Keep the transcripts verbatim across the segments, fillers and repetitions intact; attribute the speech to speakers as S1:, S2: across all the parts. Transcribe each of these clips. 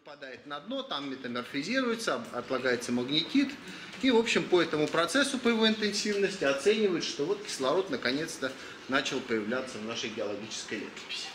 S1: выпадает на дно, там метаморфизируется, отлагается магнетит. И, в общем, по этому процессу, по его интенсивности, оценивают, что вот кислород наконец-то начал появляться в нашей геологической летописи.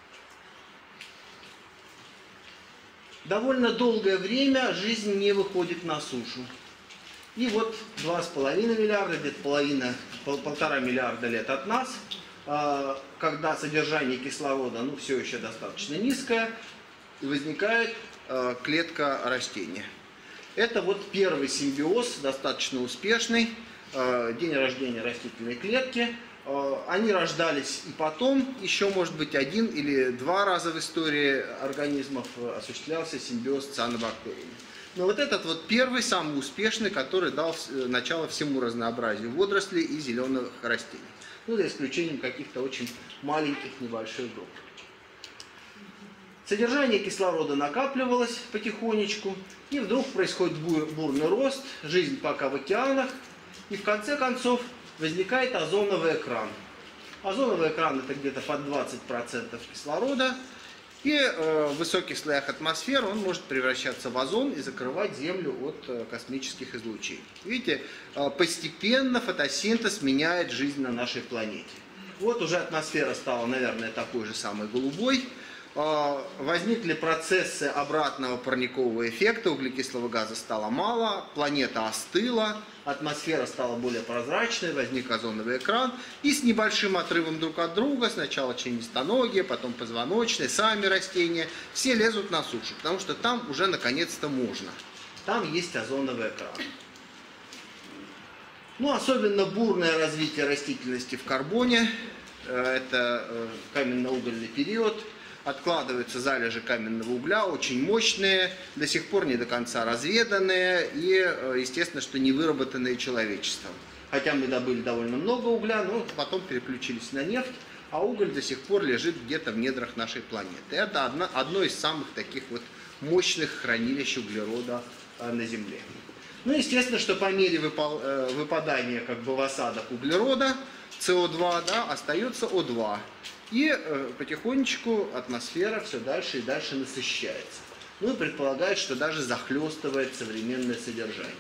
S1: Довольно долгое время жизнь не выходит на сушу. И вот два с половиной миллиарда, где-то половина, пол, полтора миллиарда лет от нас, когда содержание кислорода ну, все еще достаточно низкое, возникает клетка растения. Это вот первый симбиоз, достаточно успешный, день рождения растительной клетки. Они рождались и потом, еще может быть один или два раза в истории организмов осуществлялся симбиоз с цианобактериями. Но вот этот вот первый, самый успешный, который дал начало всему разнообразию водорослей и зеленых растений. Ну, за исключением каких-то очень маленьких небольших групп. Содержание кислорода накапливалось потихонечку, и вдруг происходит бур, бурный рост, жизнь пока в океанах, и в конце концов возникает озоновый экран. Озоновый экран это где-то под двадцать процентов кислорода, и э, в высоких слоях атмосферы он может превращаться в озон и закрывать Землю от э, космических излучений. Видите, э, постепенно фотосинтез меняет жизнь на нашей планете. Вот уже атмосфера стала, наверное, такой же самой голубой. Возникли процессы обратного парникового эффекта, углекислого газа стало мало, планета остыла, атмосфера стала более прозрачной, возник озоновый экран, и с небольшим отрывом друг от друга, сначала членистоногие, потом позвоночные, сами растения, все лезут на сушу, потому что там уже наконец-то можно. Там есть озоновый экран. Ну, особенно бурное развитие растительности в карбоне, это каменно-угольный период. Откладываются залежи каменного угля, очень мощные, до сих пор не до конца разведанные и, естественно, что не выработанные человечеством. Хотя мы добыли довольно много угля, но потом переключились на нефть, а уголь до сих пор лежит где-то в недрах нашей планеты. Это одно, одно из самых таких вот мощных хранилищ углерода на Земле. Ну, естественно, что по мере выпадания как бы в осадок углерода, С О два, да, остается О два. И э, потихонечку атмосфера все дальше и дальше насыщается. Ну и предполагает, что даже захлестывает современное содержание.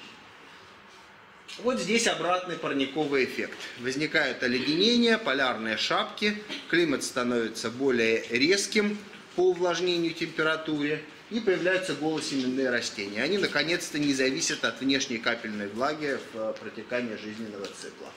S1: Вот здесь обратный парниковый эффект. Возникают оледенения, полярные шапки, климат становится более резким по увлажнению температуре, и появляются голосеменные растения. Они наконец-то не зависят от внешней капельной влаги в протекании жизненного цикла.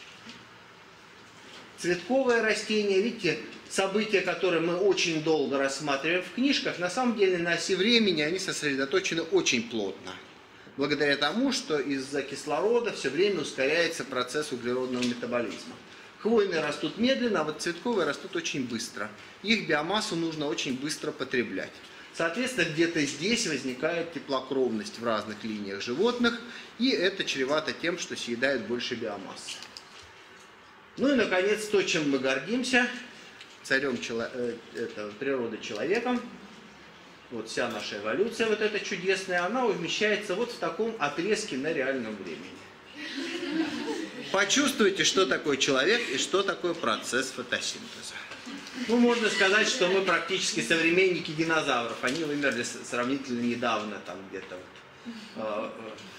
S1: Цветковое растение, видите, события, которые мы очень долго рассматриваем в книжках, на самом деле на оси времени они сосредоточены очень плотно. Благодаря тому, что из-за кислорода все время ускоряется процесс углеродного метаболизма. Хвойные растут медленно, а вот цветковые растут очень быстро. Их биомассу нужно очень быстро потреблять. Соответственно, где-то здесь возникает теплокровность в разных линиях животных, и это чревато тем, что съедают больше биомассы. Ну и, наконец, то, чем мы гордимся, царем чело... это, природы человеком, вот вся наша эволюция вот эта чудесная, она умещается вот в таком отрезке на реальном времени. Почувствуйте, что такое человек и что такое процесс фотосинтеза. Ну, можно сказать, что мы практически современники динозавров. Они вымерли сравнительно недавно, там где-то вот, э,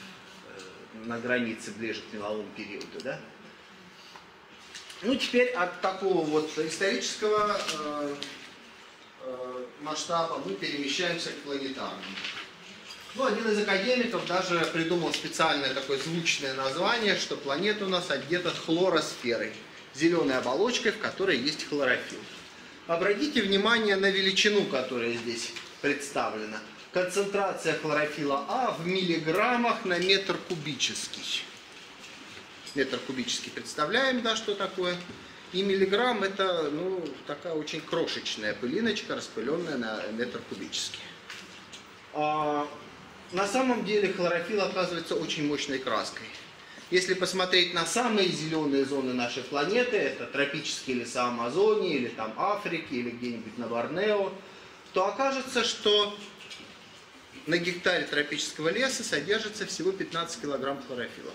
S1: э, на границе ближе к меловому периоду, да? Ну, теперь от такого вот исторического э, э, масштаба мы перемещаемся к планетарному. Ну, один из академиков даже придумал специальное такое звучное название, что планета у нас одета хлоросферой, зеленой оболочкой, в которой есть хлорофилл. Обратите внимание на величину, которая здесь представлена. Концентрация хлорофилла А в миллиграммах на метр кубический. Метр кубический представляем, да, что такое. И миллиграмм это, ну, такая очень крошечная пылиночка, распыленная на метр кубический. А, на самом деле хлорофилл оказывается очень мощной краской. Если посмотреть на самые зеленые зоны нашей планеты, это тропические леса Амазонии, или там Африки, или где-нибудь на Борнео, то окажется, что на гектаре тропического леса содержится всего пятнадцать килограмм хлорофилла.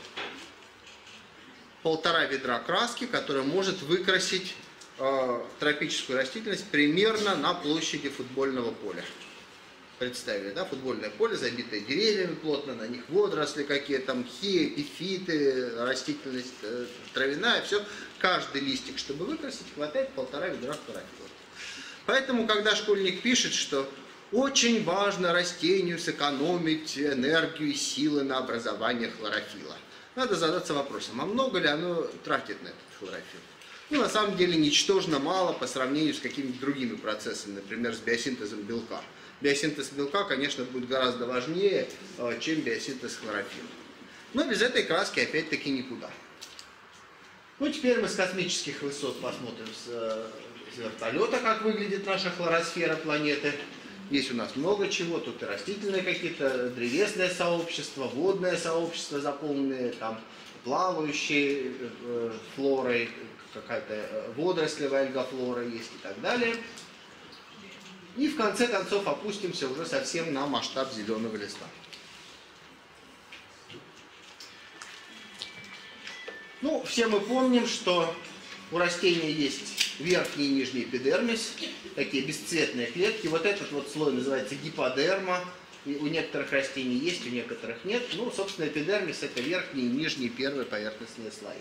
S1: Полтора ведра краски, которая может выкрасить э, тропическую растительность примерно на площади футбольного поля. представили, да, футбольное поле, забитое деревьями плотно, на них водоросли какие-то, мхи, эпифиты, растительность травяная, все. Каждый листик, чтобы выкрасить, хватает полтора ведра хлорофилла. Поэтому, когда школьник пишет, что очень важно растению сэкономить энергию и силы на образование хлорофилла, надо задаться вопросом, а много ли оно тратит на этот хлорофилл? Ну, на самом деле, ничтожно мало по сравнению с какими-то другими процессами, например, с биосинтезом белка. Биосинтез белка, конечно, будет гораздо важнее, чем биосинтез хлорофилла. Но без этой краски, опять-таки, никуда. Ну, теперь мы с космических высот посмотрим с, с вертолета, как выглядит наша хлоросфера планеты. Здесь у нас много чего, тут и растительные какие-то, древесное сообщество, водное сообщество, заполненное там плавающей э, флорой, какая-то водорослевая альгофлора есть и так далее. И в конце концов опустимся уже совсем на масштаб зеленого листа. Ну, все мы помним, что у растения есть верхний и нижний эпидермис, такие бесцветные клетки. Вот этот вот слой называется гиподерма. И у некоторых растений есть, у некоторых нет. Ну, собственно, эпидермис — это верхние и нижние первые поверхностные слои.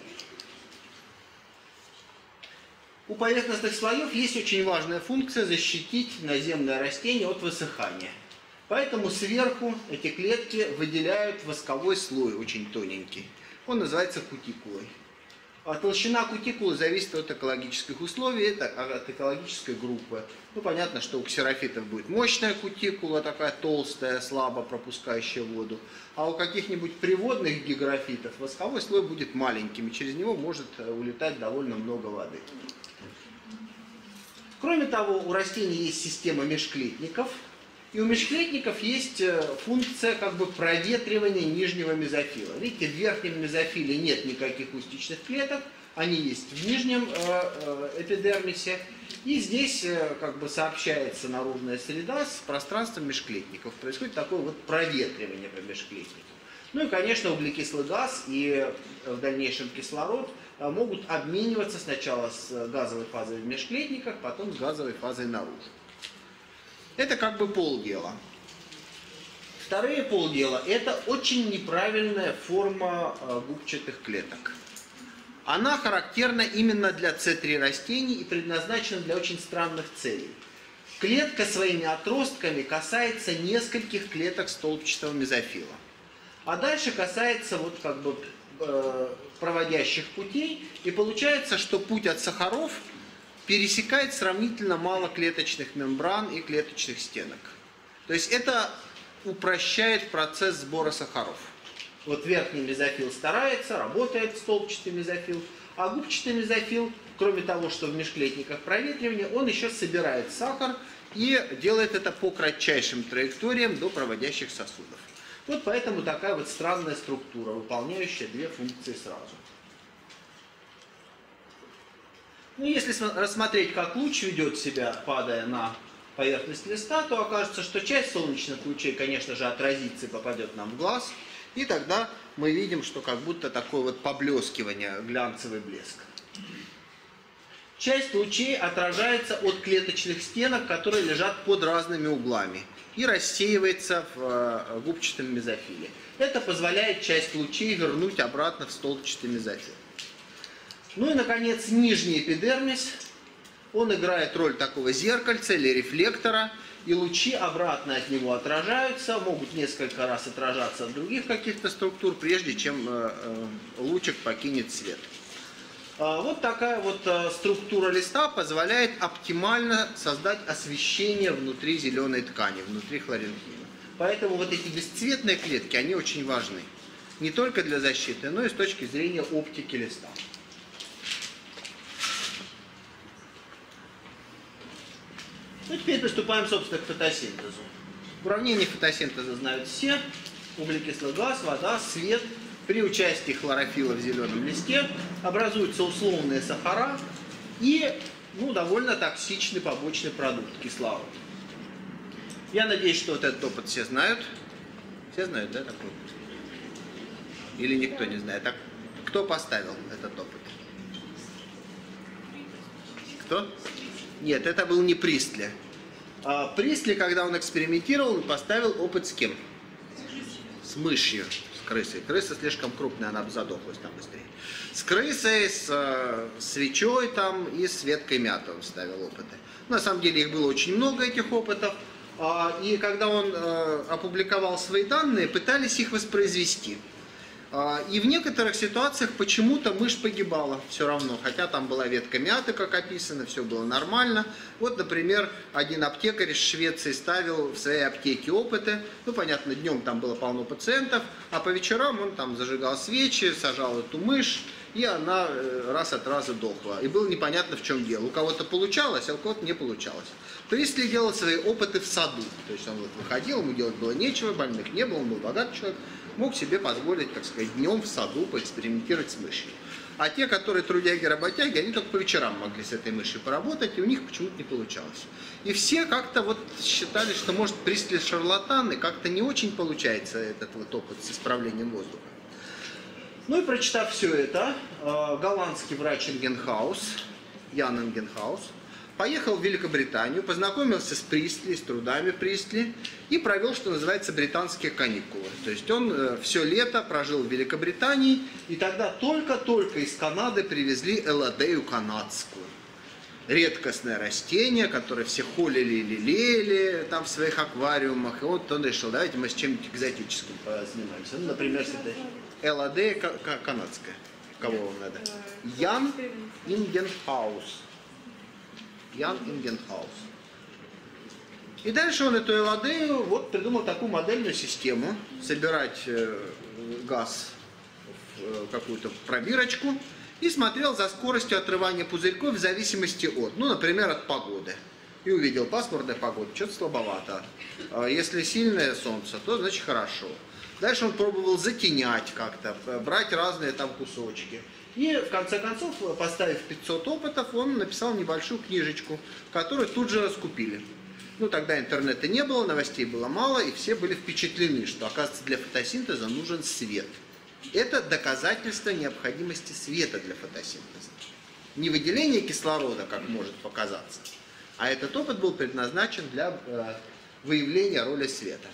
S1: У поверхностных слоев есть очень важная функция — защитить наземное растение от высыхания. Поэтому сверху эти клетки выделяют восковой слой, очень тоненький. Он называется кутикулой. А толщина кутикулы зависит от экологических условий, от экологической группы. Ну, понятно, что у ксерофитов будет мощная кутикула, такая толстая, слабо пропускающая воду. А у каких-нибудь приводных гигрофитов восковой слой будет маленьким, и через него может улетать довольно много воды. Кроме того, у растений есть система межклетников. И у межклетников есть функция как бы проветривания нижнего мезофила. Видите, в верхнем мезофиле нет никаких устичных клеток, они есть в нижнем эпидермисе. И здесь как бы сообщается наружная среда с пространством межклетников. Происходит такое вот проветривание по межклетникам. Ну и, конечно, углекислый газ и в дальнейшем кислород могут обмениваться сначала с газовой фазой в межклетниках, потом с газовой фазой наружу. Это как бы полдела. Второе полдела – это очень неправильная форма губчатых клеток. Она характерна именно для цэ три растений и предназначена для очень странных целей. Клетка своими отростками касается нескольких клеток столбчатого мезофила. А дальше касается вот как бы проводящих путей, и получается, что путь от сахаров пересекает сравнительно мало клеточных мембран и клеточных стенок. То есть это упрощает процесс сбора сахаров. Вот верхний мезофил старается, работает столбчатый мезофил, а губчатый мезофил, кроме того, что в межклетниках проветривания, он еще собирает сахар и делает это по кратчайшим траекториям до проводящих сосудов. Вот поэтому такая вот странная структура, выполняющая две функции сразу. Ну, если рассмотреть, как луч ведет себя, падая на поверхность листа, то окажется, что часть солнечных лучей, конечно же, отразится и попадет нам в глаз. И тогда мы видим, что как будто такое вот поблескивание, глянцевый блеск. Часть лучей отражается от клеточных стенок, которые лежат под разными углами, и рассеивается в губчатом мезофиле. Это позволяет часть лучей вернуть обратно в столбчатый мезофил. Ну и, наконец, нижний эпидермис. Он играет роль такого зеркальца или рефлектора, и лучи обратно от него отражаются, могут несколько раз отражаться от других каких-то структур, прежде чем лучик покинет свет. Вот такая вот структура листа позволяет оптимально создать освещение внутри зеленой ткани, внутри хлоренфила. Поэтому вот эти бесцветные клетки, они очень важны. Не только для защиты, но и с точки зрения оптики листа. Ну, теперь приступаем, собственно, к фотосинтезу. Уравнение фотосинтеза знают все. Углекислый газ, вода, свет. При участии хлорофилла в зеленом листе образуются условные сахара и ну, довольно токсичный побочный продукт – кислород. Я надеюсь, что вот этот опыт все знают. Все знают, да, такой опыт? Или никто не знает? Так, кто поставил этот опыт? Кто? Нет, это был не Пристли. Присли, когда он экспериментировал, поставил опыт с кем? С мышью, с крысой. Крыса слишком крупная, она бы задохлась там быстрее. С крысой, с э, свечой там и с веткой мяты он ставил опыты. На самом деле их было очень много, этих опытов. И когда он э, опубликовал свои данные, пытались их воспроизвести. И в некоторых ситуациях почему-то мышь погибала все равно, хотя там была ветка мяты, как описано, все было нормально. Вот, например, один аптекарь из Швеции ставил в своей аптеке опыты. Ну, понятно, днем там было полно пациентов, а по вечерам он там зажигал свечи, сажал эту мышь, и она раз от раза дохла. И было непонятно, в чем дело. У кого-то получалось, а у кого-то не получалось. Присли делал свои опыты в саду. То есть он вот выходил, ему делать было нечего, больных не было, он был богатый человек. Мог себе позволить, так сказать, днем в саду поэкспериментировать с мышью. А те, которые трудяги-работяги, они только по вечерам могли с этой мышью поработать, и у них почему-то не получалось. И все как-то вот считали, что, может, Присли шарлатан, и как-то не очень получается этот вот опыт с исправлением воздуха. Ну и прочитав все это, голландский врач Ингенхаус, Ян Ингенхаус, поехал в Великобританию, познакомился с Присли, с трудами Присли и провел, что называется, британские каникулы. То есть он э, все лето прожил в Великобритании, и тогда только-только из Канады привезли элодею канадскую. Редкостное растение, которое все холили и лелеяли там в своих аквариумах. И вот он решил, давайте мы с чем-нибудь экзотическим позанимаемся. Ну, например, элодея канадская. Кого вам надо? Ян Ингенхаус. Ян Ингенхаус. И дальше он эту элодею вот придумал такую модельную систему. Собирать э, газ в э, какую-то пробирочку и смотрел за скоростью отрывания пузырьков в зависимости от, ну, например, от погоды. И увидел пасмурная погода, что-то слабовато. А если сильное солнце, то значит хорошо. Дальше он пробовал затенять как-то, брать разные там кусочки. И в конце концов, поставив пятьсот опытов, он написал небольшую книжечку, которую тут же раскупили. Ну, тогда интернета не было, новостей было мало, и все были впечатлены, что, оказывается, для фотосинтеза нужен свет. Это доказательство необходимости света для фотосинтеза. Не выделение кислорода, как может показаться, а этот опыт был предназначен для э, выявления роли света.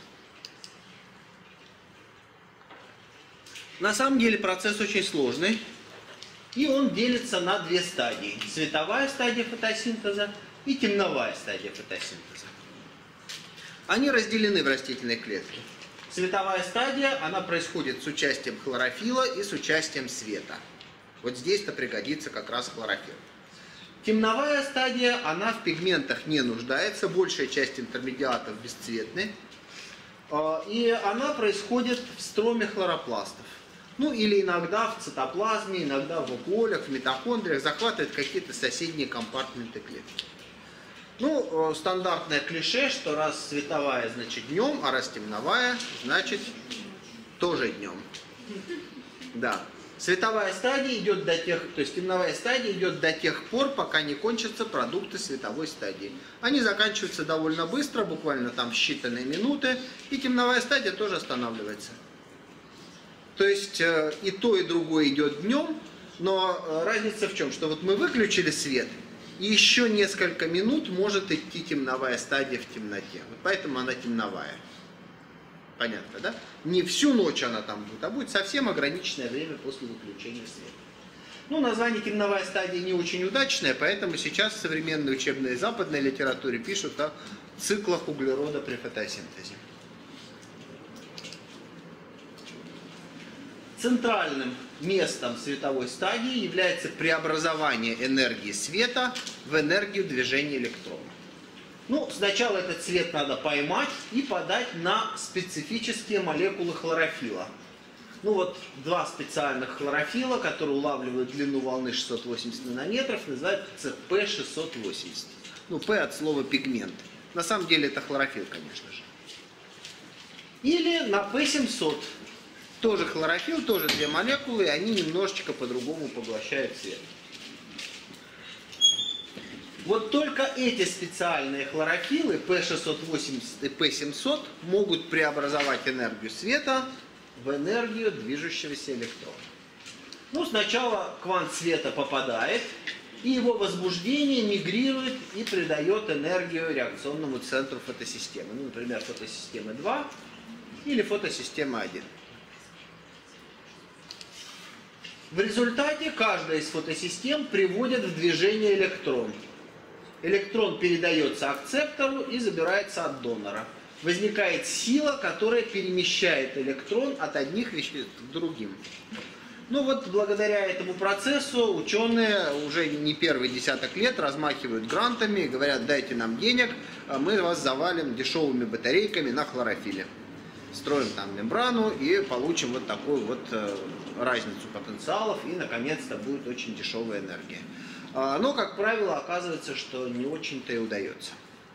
S1: На самом деле процесс очень сложный. И он делится на две стадии. Световая стадия фотосинтеза и темновая стадия фотосинтеза. Они разделены в растительной клетке. Световая стадия, она происходит с участием хлорофилла и с участием света. Вот здесь-то пригодится как раз хлорофилл. Темновая стадия, она в пигментах не нуждается, большая часть интермедиатов бесцветны. И она происходит в строме хлоропластов. Ну или иногда в цитоплазме, иногда в вакуолях, в митохондриях захватывает какие-то соседние компартменты клетки. Ну, стандартное клише, что раз световая, значит днем, а раз темновая, значит тоже днем. Да. Световая стадия идет до тех, то есть темновая стадия идет до тех пор, пока не кончатся продукты световой стадии. Они заканчиваются довольно быстро, буквально там в считанные минуты, и темновая стадия тоже останавливается. То есть и то, и другое идет днем, но разница в чем? Что вот мы выключили свет, и еще несколько минут может идти темновая стадия в темноте. Вот поэтому она темновая. Понятно, да? Не всю ночь она там будет, а будет совсем ограниченное время после выключения света. Ну, название темновая стадия не очень удачное, поэтому сейчас в современной учебной западной литературе пишут о циклах углерода при фотосинтезе. Центральным местом световой стадии является преобразование энергии света в энергию движения электрона. Ну, сначала этот свет надо поймать и подать на специфические молекулы хлорофилла. Ну вот два специальных хлорофилла, которые улавливают длину волны шестьсот восемьдесят нанометров, называются P шестьсот восемьдесят. Ну, P от слова пигмент. На самом деле это хлорофилл, конечно же. Или на P семьсот. Тоже хлорофилл, тоже две молекулы, и они немножечко по-другому поглощают свет. Вот только эти специальные хлорофиллы P шестьсот восемьдесят и P семьсот могут преобразовать энергию света в энергию движущегося электрона. Ну, сначала квант света попадает И его возбуждение мигрирует и придает энергию реакционному центру фотосистемы. Ну, например, фотосистемы два или фотосистема один. В результате каждая из фотосистем приводит в движение электрон. Электрон передается акцептору и забирается от донора. Возникает сила, которая перемещает электрон от одних веществ к другим. Ну вот благодаря этому процессу ученые уже не первый десяток лет размахивают грантами и говорят: дайте нам денег, мы вас завалим дешевыми батарейками на хлорофиле. Строим там мембрану и получим вот такую вот разницу потенциалов, и наконец-то будет очень дешевая энергия. Но, как правило, оказывается, что не очень-то и удается.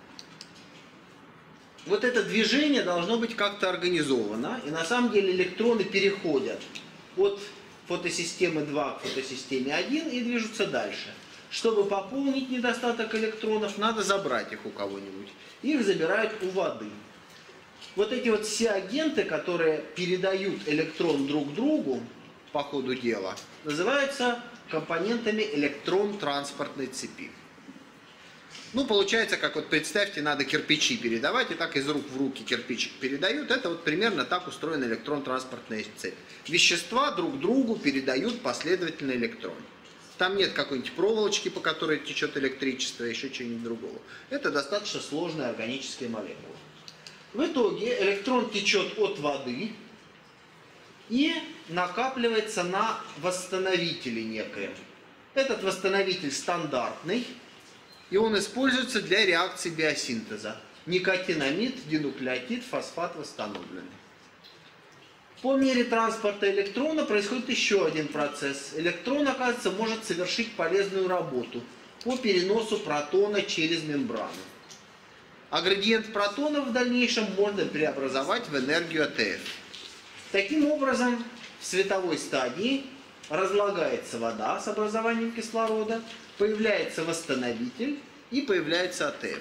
S1: Вот это движение должно быть как-то организовано, и на самом деле электроны переходят от фотосистемы два к фотосистеме один и движутся дальше. Чтобы пополнить недостаток электронов, надо забрать их у кого-нибудь. Их забирают у воды. Вот эти вот все агенты, которые передают электрон друг другу по ходу дела, называются компонентами электрон-транспортной цепи. Ну, получается, как вот представьте, надо кирпичи передавать, и так из рук в руки кирпичик передают. Это вот примерно так устроена электрон-транспортная цепь. Вещества друг другу передают последовательно электрон. Там нет какой-нибудь проволочки, по которой течет электричество, еще чего-нибудь другого. Это достаточно сложная органическая молекула. В итоге электрон течет от воды и накапливается на восстановителе некоем. Этот восстановитель стандартный, и он используется для реакции биосинтеза. Никотинамид, динуклеотид, фосфат восстановленный. По мере транспорта электрона происходит еще один процесс. Электрон, оказывается, может совершить полезную работу по переносу протона через мембрану. А градиент протонов в дальнейшем можно преобразовать в энергию АТФ. Таким образом, в световой стадии разлагается вода с образованием кислорода, появляется восстановитель и появляется АТФ.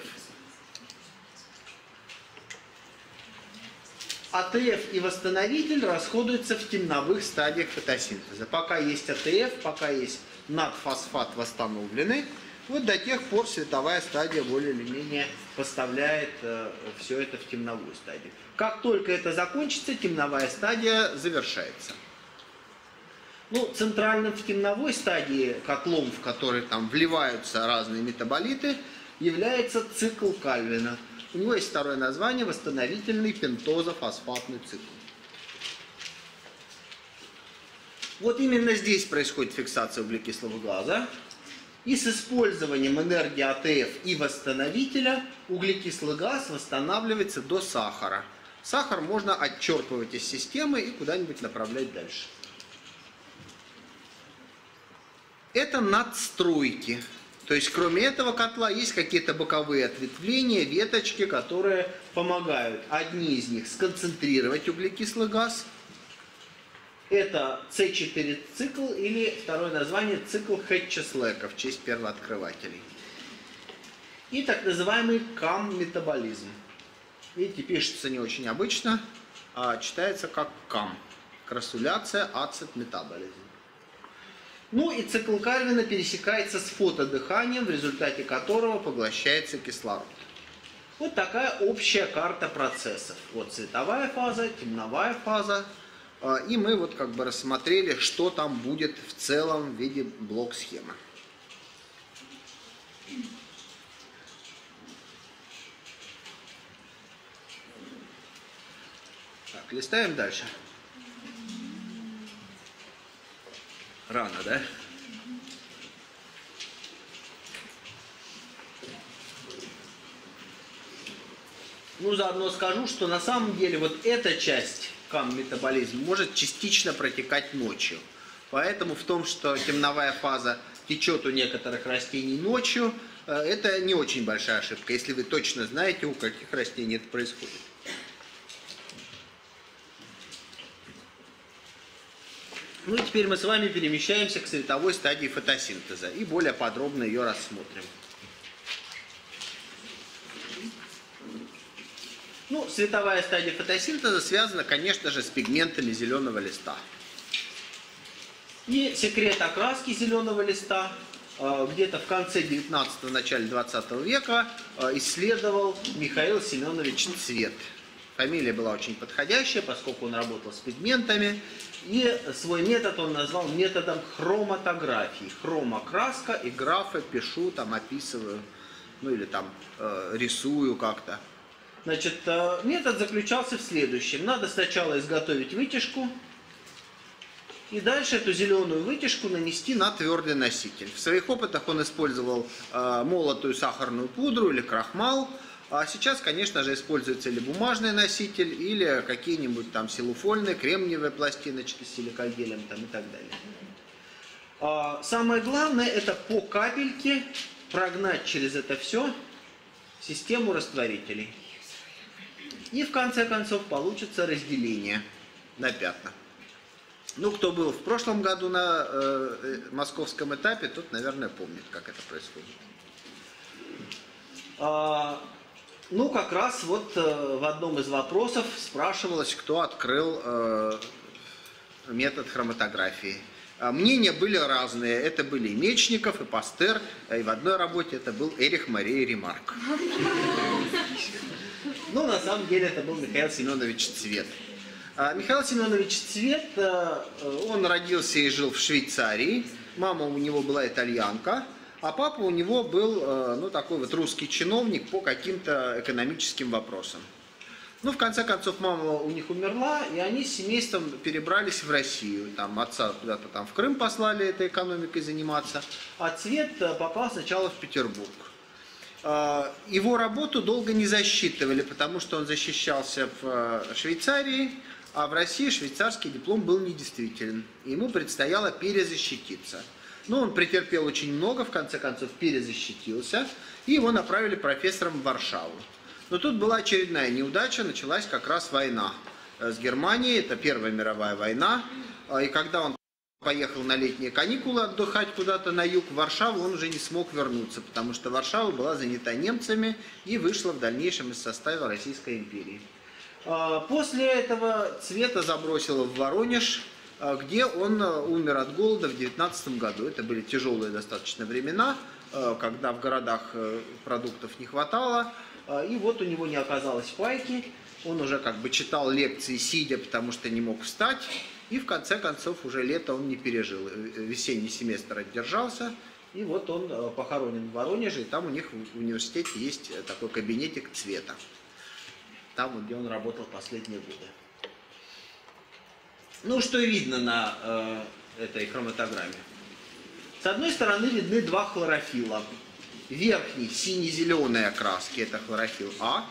S1: АТФ и восстановитель расходуются в темновых стадиях фотосинтеза. Пока есть АТФ, пока есть надфосфат восстановленный, вот до тех пор световая стадия более или менее поставляет э, все это в темновую стадию. Как только это закончится, темновая стадия завершается. Ну, центральным в темновой стадии котлом, в который там вливаются разные метаболиты, является цикл Кальвина. У него есть второе название — восстановительный пентозофосфатный цикл. Вот именно здесь происходит фиксация углекислого газа. И с использованием энергии АТФ и восстановителя углекислый газ восстанавливается до сахара. Сахар можно отчерпывать из системы и куда-нибудь направлять дальше. Это надстройки. То есть, кроме этого котла, есть какие-то боковые ответвления, веточки, которые помогают. Одни из них сконцентрировать углекислый газ. Это С четыре цикл, или второе название цикл Хэтча-Слэка в честь первооткрывателей. И так называемый кам-метаболизм. Видите, пишется не очень обычно, а читается как кам. Красуляция, ацет, метаболизм. Ну и цикл Кальвина пересекается с фотодыханием, в результате которого поглощается кислород. Вот такая общая карта процессов. Вот световая фаза, темновая фаза. И мы вот как бы рассмотрели, что там будет в целом в виде блок-схемы. Так, листаем дальше. Рано, да? Ну, заодно скажу, что на самом деле вот эта часть кам-метаболизм может частично протекать ночью. Поэтому в том, что темновая фаза течет у некоторых растений ночью, это не очень большая ошибка, если вы точно знаете, у каких растений это происходит. Ну и теперь мы с вами перемещаемся к световой стадии фотосинтеза и более подробно ее рассмотрим. Ну, световая стадия фотосинтеза связана, конечно же, с пигментами зеленого листа. И секрет окраски зеленого листа где-то в конце девятнадцатого, начале двадцатого века исследовал Михаил Семенович Цвет. Фамилия была очень подходящая, поскольку он работал с пигментами. И свой метод он назвал методом хроматографии. Хрома – краска, и графа – пишу, там описываю, ну или там э, рисую как-то. Значит, э, метод заключался в следующем. Надо сначала изготовить вытяжку, и дальше эту зеленую вытяжку нанести на твердый носитель. В своих опытах он использовал э, молотую сахарную пудру или крахмал. А сейчас, конечно же, используется или бумажный носитель, или какие-нибудь там силуфольные, кремниевые пластиночки с силикагелем там, и так далее. А самое главное, это по капельке прогнать через это все систему растворителей. И в конце концов получится разделение на пятна. Ну, кто был в прошлом году на э, московском этапе, тот, наверное, помнит, как это происходит. А, ну, как раз вот э, в одном из вопросов спрашивалось, кто открыл э, метод хроматографии. А мнения были разные. Это были и Мечников, и Пастер, и в одной работе это был Эрих Мария Ремарк. Ну, на самом деле, это был Михаил Семенович Цвет. Михаил Семенович Цвет, он родился и жил в Швейцарии, мама у него была итальянка, а папа у него был, ну, такой вот русский чиновник по каким-то экономическим вопросам. Ну, в конце концов, мама у них умерла, и они с семейством перебрались в Россию. Там отца куда-то там в Крым послали этой экономикой заниматься, а Цвет попал сначала в Петербург. Его работу долго не засчитывали, потому что он защищался в Швейцарии, а в России швейцарский диплом был недействителен. Ему предстояло перезащититься. Но он претерпел очень много, в конце концов перезащитился, и его направили профессором в Варшаву. Но тут была очередная неудача, началась как раз война с Германией, это Первая мировая война, и когда он поехал на летние каникулы отдыхать куда-то на юг, в Варшаву, он уже не смог вернуться, потому что Варшава была занята немцами и вышла в дальнейшем из состава Российской империи. После этого Цвета забросило в Воронеж, где он умер от голода в девятнадцатом году. Это были тяжелые достаточно времена, когда в городах продуктов не хватало, и вот у него не оказалось пайки, он уже как бы читал лекции сидя, потому что не мог встать. И в конце концов уже лето он не пережил, весенний семестр отдержался, и вот он похоронен в Воронеже, и там у них в университете есть такой кабинетик Цвета, там, где он работал последние годы. Ну, что видно на э, этой хроматограмме? С одной стороны видны два хлорофилла. Верхний сине-зеленой окраски, это хлорофилл А.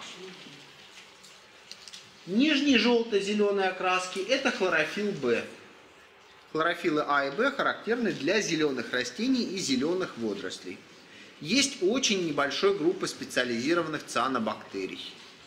S1: Нижней желто-зеленой окраски это хлорофилл Б. Хлорофиллы А и Б характерны для зеленых растений и зеленых водорослей. Есть очень небольшая группа специализированных цианобактерий.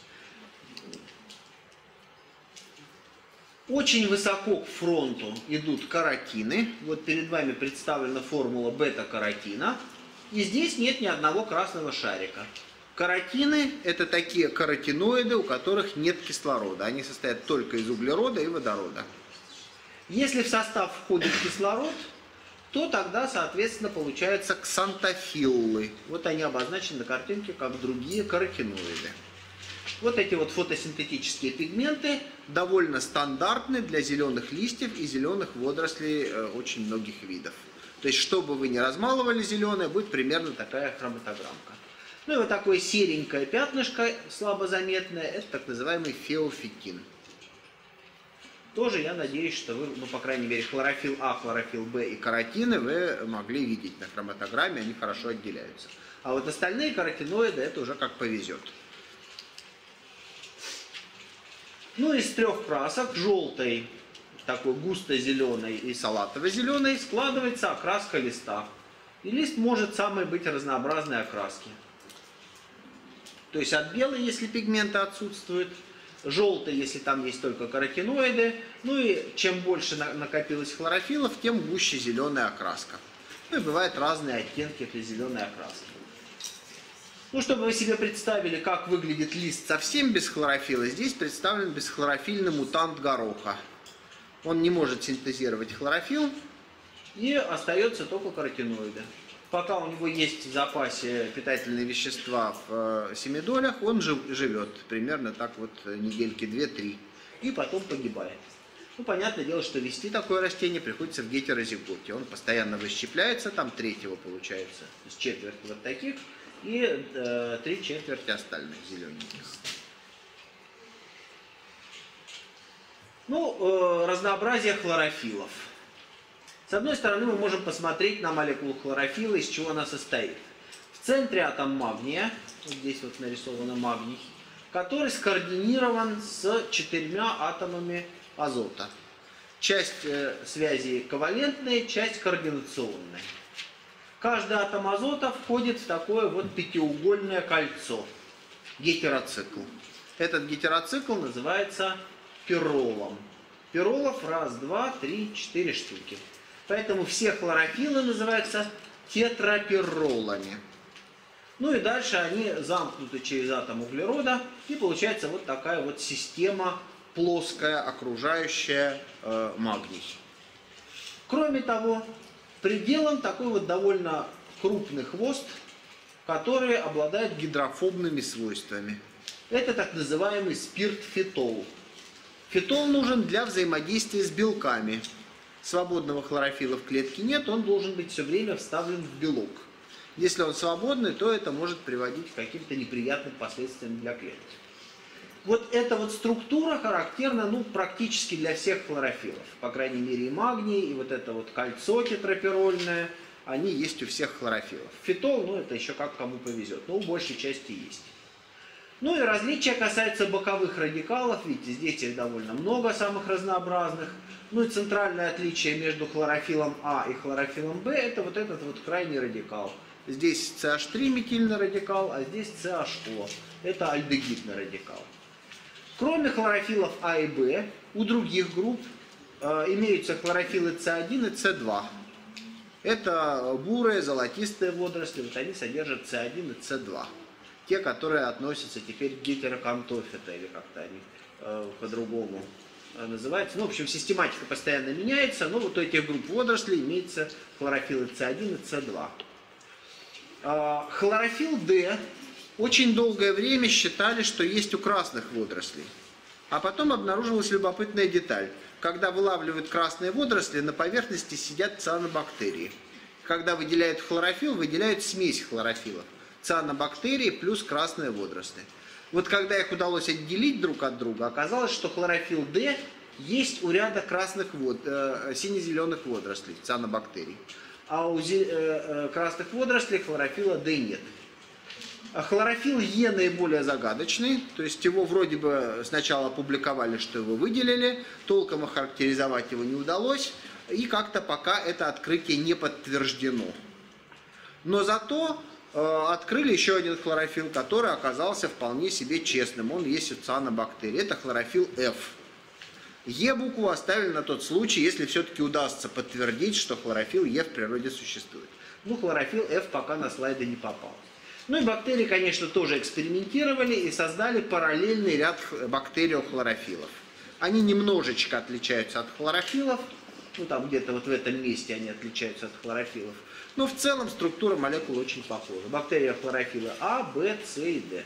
S1: Очень высоко к фронту идут каротины. Вот перед вами представлена формула бета-каротина. И здесь нет ни одного красного шарика. Каротины – это такие каротиноиды, у которых нет кислорода. Они состоят только из углерода и водорода. Если в состав входит кислород, то тогда, соответственно, получаются ксантофиллы. Вот они обозначены на картинке как другие каротиноиды. Вот эти вот фотосинтетические пигменты довольно стандартны для зеленых листьев и зеленых водорослей очень многих видов. То есть, чтобы вы не размалывали зеленое, будет примерно такая хроматограммка. Ну и вот такое серенькое пятнышко, слабо заметное, это так называемый феофитин. Тоже я надеюсь, что вы, ну, по крайней мере, хлорофилл А, хлорофилл Б и каротины вы могли видеть на хроматограмме, они хорошо отделяются. А вот остальные каротиноиды, это уже как повезет. Ну, из трех красок, желтой, такой густо-зеленой и салатово-зеленой, складывается окраска листа. И лист может самой быть разнообразной окраски. То есть от белой, если пигменты отсутствуют, желтой, если там есть только каротиноиды. Ну и чем больше накопилось хлорофиллов, тем гуще зеленая окраска. Ну и бывают разные оттенки этой зеленой окраски. Ну, чтобы вы себе представили, как выглядит лист совсем без хлорофилла, здесь представлен бесхлорофильный мутант гороха. Он не может синтезировать хлорофилл, и остается только каротиноиды. пока у него есть в запасе питательные вещества в семидолях, он жив, живет примерно так вот недельки две-три и потом погибает. Ну, понятное дело, что вести такое растение приходится в гетерозиготе. Он постоянно выщепляется, там треть его получается, из четверти вот таких и э, три четверти остальных зелененьких. Ну, э, разнообразие хлорофилов. С одной стороны, мы можем посмотреть на молекулу хлорофилла, из чего она состоит. В центре атом магния, вот здесь вот нарисовано магний, который скоординирован с четырьмя атомами азота. Часть э, связи ковалентная, часть координационная. Каждый атом азота входит в такое вот пятиугольное кольцо, гетероцикл. Этот гетероцикл называется пиролом. Пиролов раз, два, три, четыре штуки. Поэтому все хлорофиллы называются тетрапиролами. Ну и дальше они замкнуты через атом углерода, и получается вот такая вот система плоская, окружающая э, магний. Кроме того, пределом такой вот довольно крупный хвост, который обладает гидрофобными свойствами. Это так называемый спирт-фитол. Фитол нужен для взаимодействия с белками. Свободного хлорофилла в клетке нет, он должен быть все время вставлен в белок. Если он свободный, то это может приводить к каким-то неприятным последствиям для клетки. Вот эта вот структура характерна, ну, практически для всех хлорофиллов. По крайней мере, и магний, и вот это вот кольцо тетрапирольное, они есть у всех хлорофиллов. Фитол, ну, это еще как кому повезет, но у большей части есть. Ну и различия касаются боковых радикалов, видите, здесь их довольно много, самых разнообразных. Ну и центральное отличие между хлорофиллом А и хлорофиллом Б, это вот этот вот крайний радикал. Здесь си эйч три метильный радикал, а здесь си эйч о. Это альдегидный радикал. Кроме хлорофиллов А и Б, у других групп э, имеются хлорофиллы С один и С два. Это бурые, золотистые водоросли, вот они содержат С один и С два. Те, которые относятся теперь к гетерокантофита, или как-то они э, по-другому э, называются. Ну, в общем, систематика постоянно меняется, но вот у этих групп водорослей имеется хлорофиллы С один и С два. Э, хлорофилл Д очень долгое время считали, что есть у красных водорослей. А потом обнаружилась любопытная деталь. Когда вылавливают красные водоросли, на поверхности сидят цианобактерии. Когда выделяют хлорофилл, выделяют смесь хлорофиллов. Цианобактерии плюс красные водоросли. Вот когда их удалось отделить друг от друга, оказалось, что хлорофилл Д есть у ряда красных вод, э, сине-зеленых водорослей, цианобактерий. А у зе, э, э, красных водорослей хлорофилла Д нет. А хлорофилл Е наиболее загадочный, то есть его вроде бы сначала опубликовали, что его выделили, толком охарактеризовать его не удалось, и как-то пока это открытие не подтверждено. Но зато открыли еще один хлорофилл, который оказался вполне себе честным. Он есть у цианобактерий. Это хлорофилл F. Е букву оставили на тот случай, если все-таки удастся подтвердить, что хлорофилл Е в природе существует. Ну, хлорофилл F пока на слайды не попал. Ну и бактерии, конечно, тоже экспериментировали и создали параллельный ряд бактериохлорофиллов. Они немножечко отличаются от хлорофиллов. Ну, там где-то вот в этом месте они отличаются от хлорофиллов. Но в целом структура молекул очень похожа. Бактерия хлорофилла А, Б, С и Д.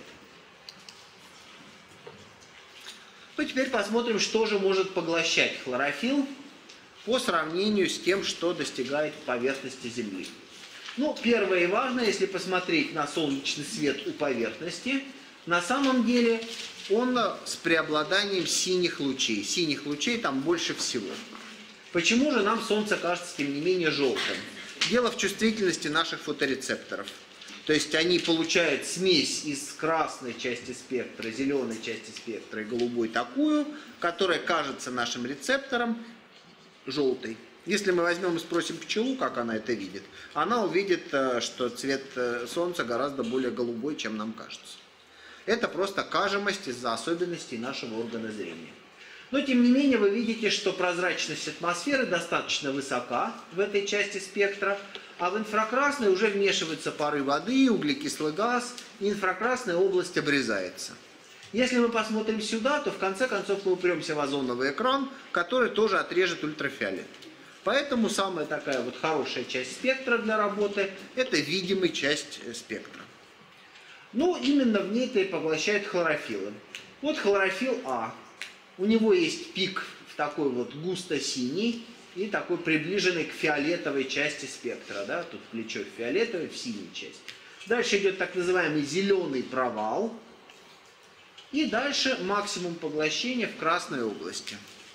S1: Ну, теперь посмотрим, что же может поглощать хлорофилл по сравнению с тем, что достигает поверхности Земли. Ну, первое и важное, если посмотреть на солнечный свет у поверхности, на самом деле он с преобладанием синих лучей. Синих лучей там больше всего. Почему же нам Солнце кажется, тем не менее, желтым? Дело в чувствительности наших фоторецепторов. То есть они получают смесь из красной части спектра, зеленой части спектра и голубой такую, которая кажется нашим рецептором желтой. Если мы возьмем и спросим пчелу, как она это видит, она увидит, что цвет Солнца гораздо более голубой, чем нам кажется. Это просто кажемость из-за особенностей нашего органа зрения. Но, тем не менее, вы видите, что прозрачность атмосферы достаточно высока в этой части спектра, а в инфракрасной уже вмешиваются пары воды, углекислый газ, и инфракрасная область обрезается. Если мы посмотрим сюда, то в конце концов мы упремся в озоновый экран, который тоже отрежет ультрафиолет. Поэтому самая такая вот хорошая часть спектра для работы – это видимая часть спектра. Ну, именно в ней-то и поглощают хлорофиллы. Вот хлорофилл А. У него есть пик в такой вот густо-синий и такой приближенный к фиолетовой части спектра. Да? Тут плечо в фиолетовой, в синей части. Дальше идет так называемый зеленый провал. И дальше максимум поглощения в красной области.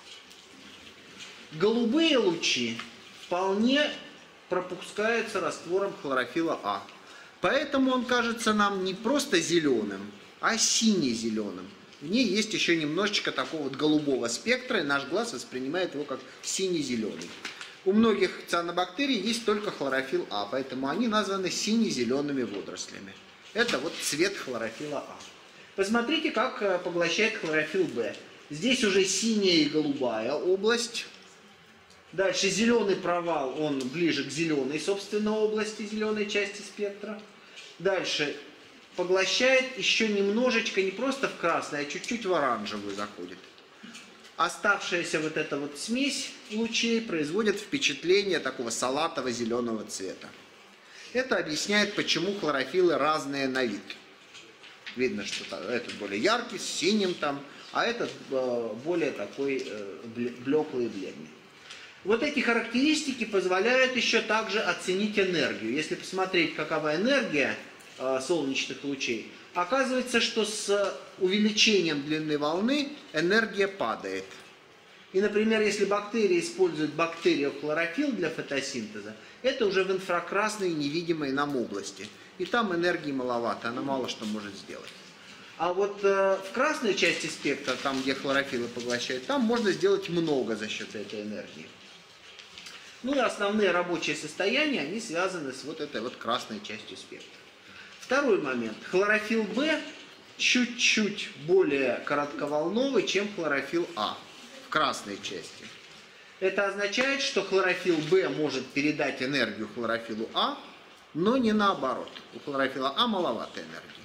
S1: Голубые лучи вполне пропускаются раствором хлорофилла А. Поэтому он кажется нам не просто зеленым, а сине-зеленым. В ней есть еще немножечко такого вот голубого спектра, и наш глаз воспринимает его как сине-зеленый. У многих цианобактерий есть только хлорофилл А, поэтому они названы сине-зелеными водорослями. Это вот цвет хлорофилла А. Посмотрите, как поглощает хлорофилл Б. Здесь уже синяя и голубая область. Дальше зеленый провал, он ближе к зеленой, собственно, области, зеленой части спектра. Дальше поглощает еще немножечко, не просто в красный, а чуть-чуть в оранжевую заходит. Оставшаяся вот эта вот смесь лучей производит впечатление такого салатово-зеленого цвета. Это объясняет, почему хлорофиллы разные на вид. Видно, что этот более яркий, с синим там, а этот более такой блеклый и бледный. Вот эти характеристики позволяют еще также оценить энергию. Если посмотреть, какова энергия э, солнечных лучей, оказывается, что с увеличением длины волны энергия падает. И, например, если бактерии используют бактериохлорофилл для фотосинтеза, это уже в инфракрасной невидимой нам области. И там энергии маловато, она мало что может сделать. А вот э, в красной части спектра, там где хлорофиллы поглощают, там можно сделать много за счет этой энергии. Ну и основные рабочие состояния, они связаны с вот этой вот красной частью спектра. Второй момент. Хлорофилл Б чуть-чуть более коротковолновый, чем хлорофилл А в красной части. Это означает, что хлорофилл Б может передать энергию хлорофиллу А, но не наоборот. У хлорофилла А маловато энергии.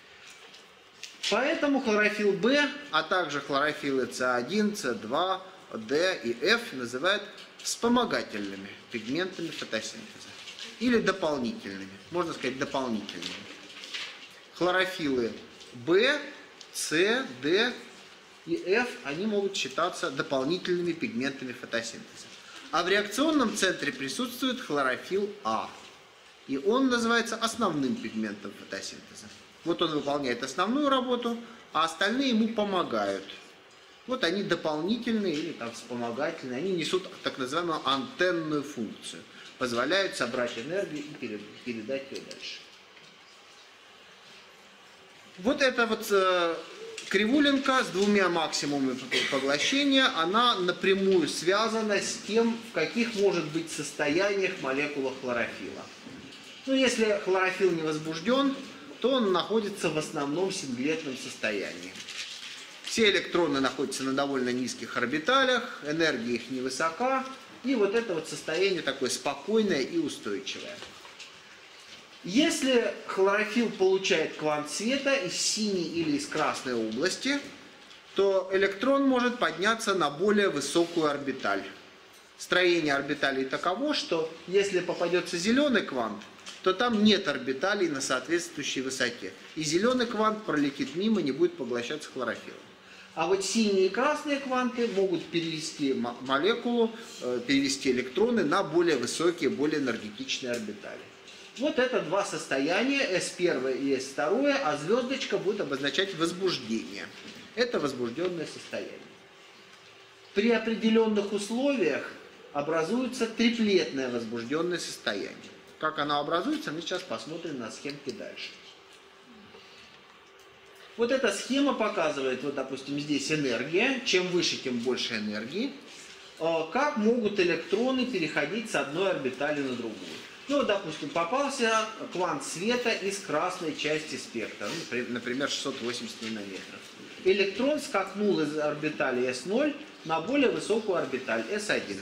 S1: Поэтому хлорофилл Б, а также хлорофиллы С один, С два, Д и Ф называют вспомогательными пигментами фотосинтеза. Или дополнительными. Можно сказать дополнительными. Хлорофиллы В, С, Д и Ф, они могут считаться дополнительными пигментами фотосинтеза. А в реакционном центре присутствует хлорофилл А. И он называется основным пигментом фотосинтеза. Вот он выполняет основную работу, а остальные ему помогают. Вот они дополнительные или там вспомогательные, они несут так называемую антенную функцию. Позволяют собрать энергию и передать ее дальше. Вот эта вот э, кривуленка с двумя максимумами поглощения, она напрямую связана с тем, в каких может быть состояниях молекула хлорофилла. Ну, если хлорофилл не возбужден, то он находится в основном синглетном состоянии. Все электроны находятся на довольно низких орбиталях, энергия их невысока, и вот это вот состояние такое спокойное и устойчивое. Если хлорофилл получает квант света из синей или из красной области, то электрон может подняться на более высокую орбиталь. Строение орбиталей таково, что если попадется зеленый квант, то там нет орбиталей на соответствующей высоте. И зеленый квант пролетит мимо, не будет поглощаться хлорофиллом. А вот синие и красные кванты могут перевести молекулу, перевести электроны на более высокие, более энергетичные орбитали. Вот это два состояния, эс один и эс два, а звездочка будет обозначать возбуждение. Это возбужденное состояние. При определенных условиях образуется триплетное возбужденное состояние. Как оно образуется, мы сейчас посмотрим на схемке дальше. Вот эта схема показывает, вот, допустим, здесь энергия. Чем выше, тем больше энергии. Как могут электроны переходить с одной орбитали на другую. Ну, допустим, попался квант света из красной части спектра, например, шестьсот восемьдесят нанометров. Электрон скакнул из орбитали эс ноль на более высокую орбиталь эс один.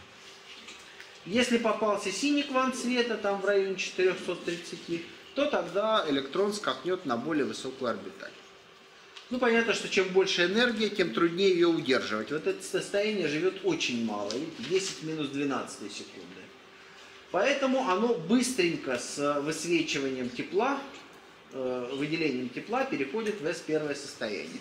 S1: Если попался синий квант света, там в районе четырёхсот тридцати, то тогда электрон скакнет на более высокую орбиталь. Ну, понятно, что чем больше энергии, тем труднее ее удерживать. Вот это состояние живет очень мало, десять в минус двенадцать секунды. Поэтому оно быстренько с высвечиванием тепла, э, выделением тепла переходит в эс один состояние.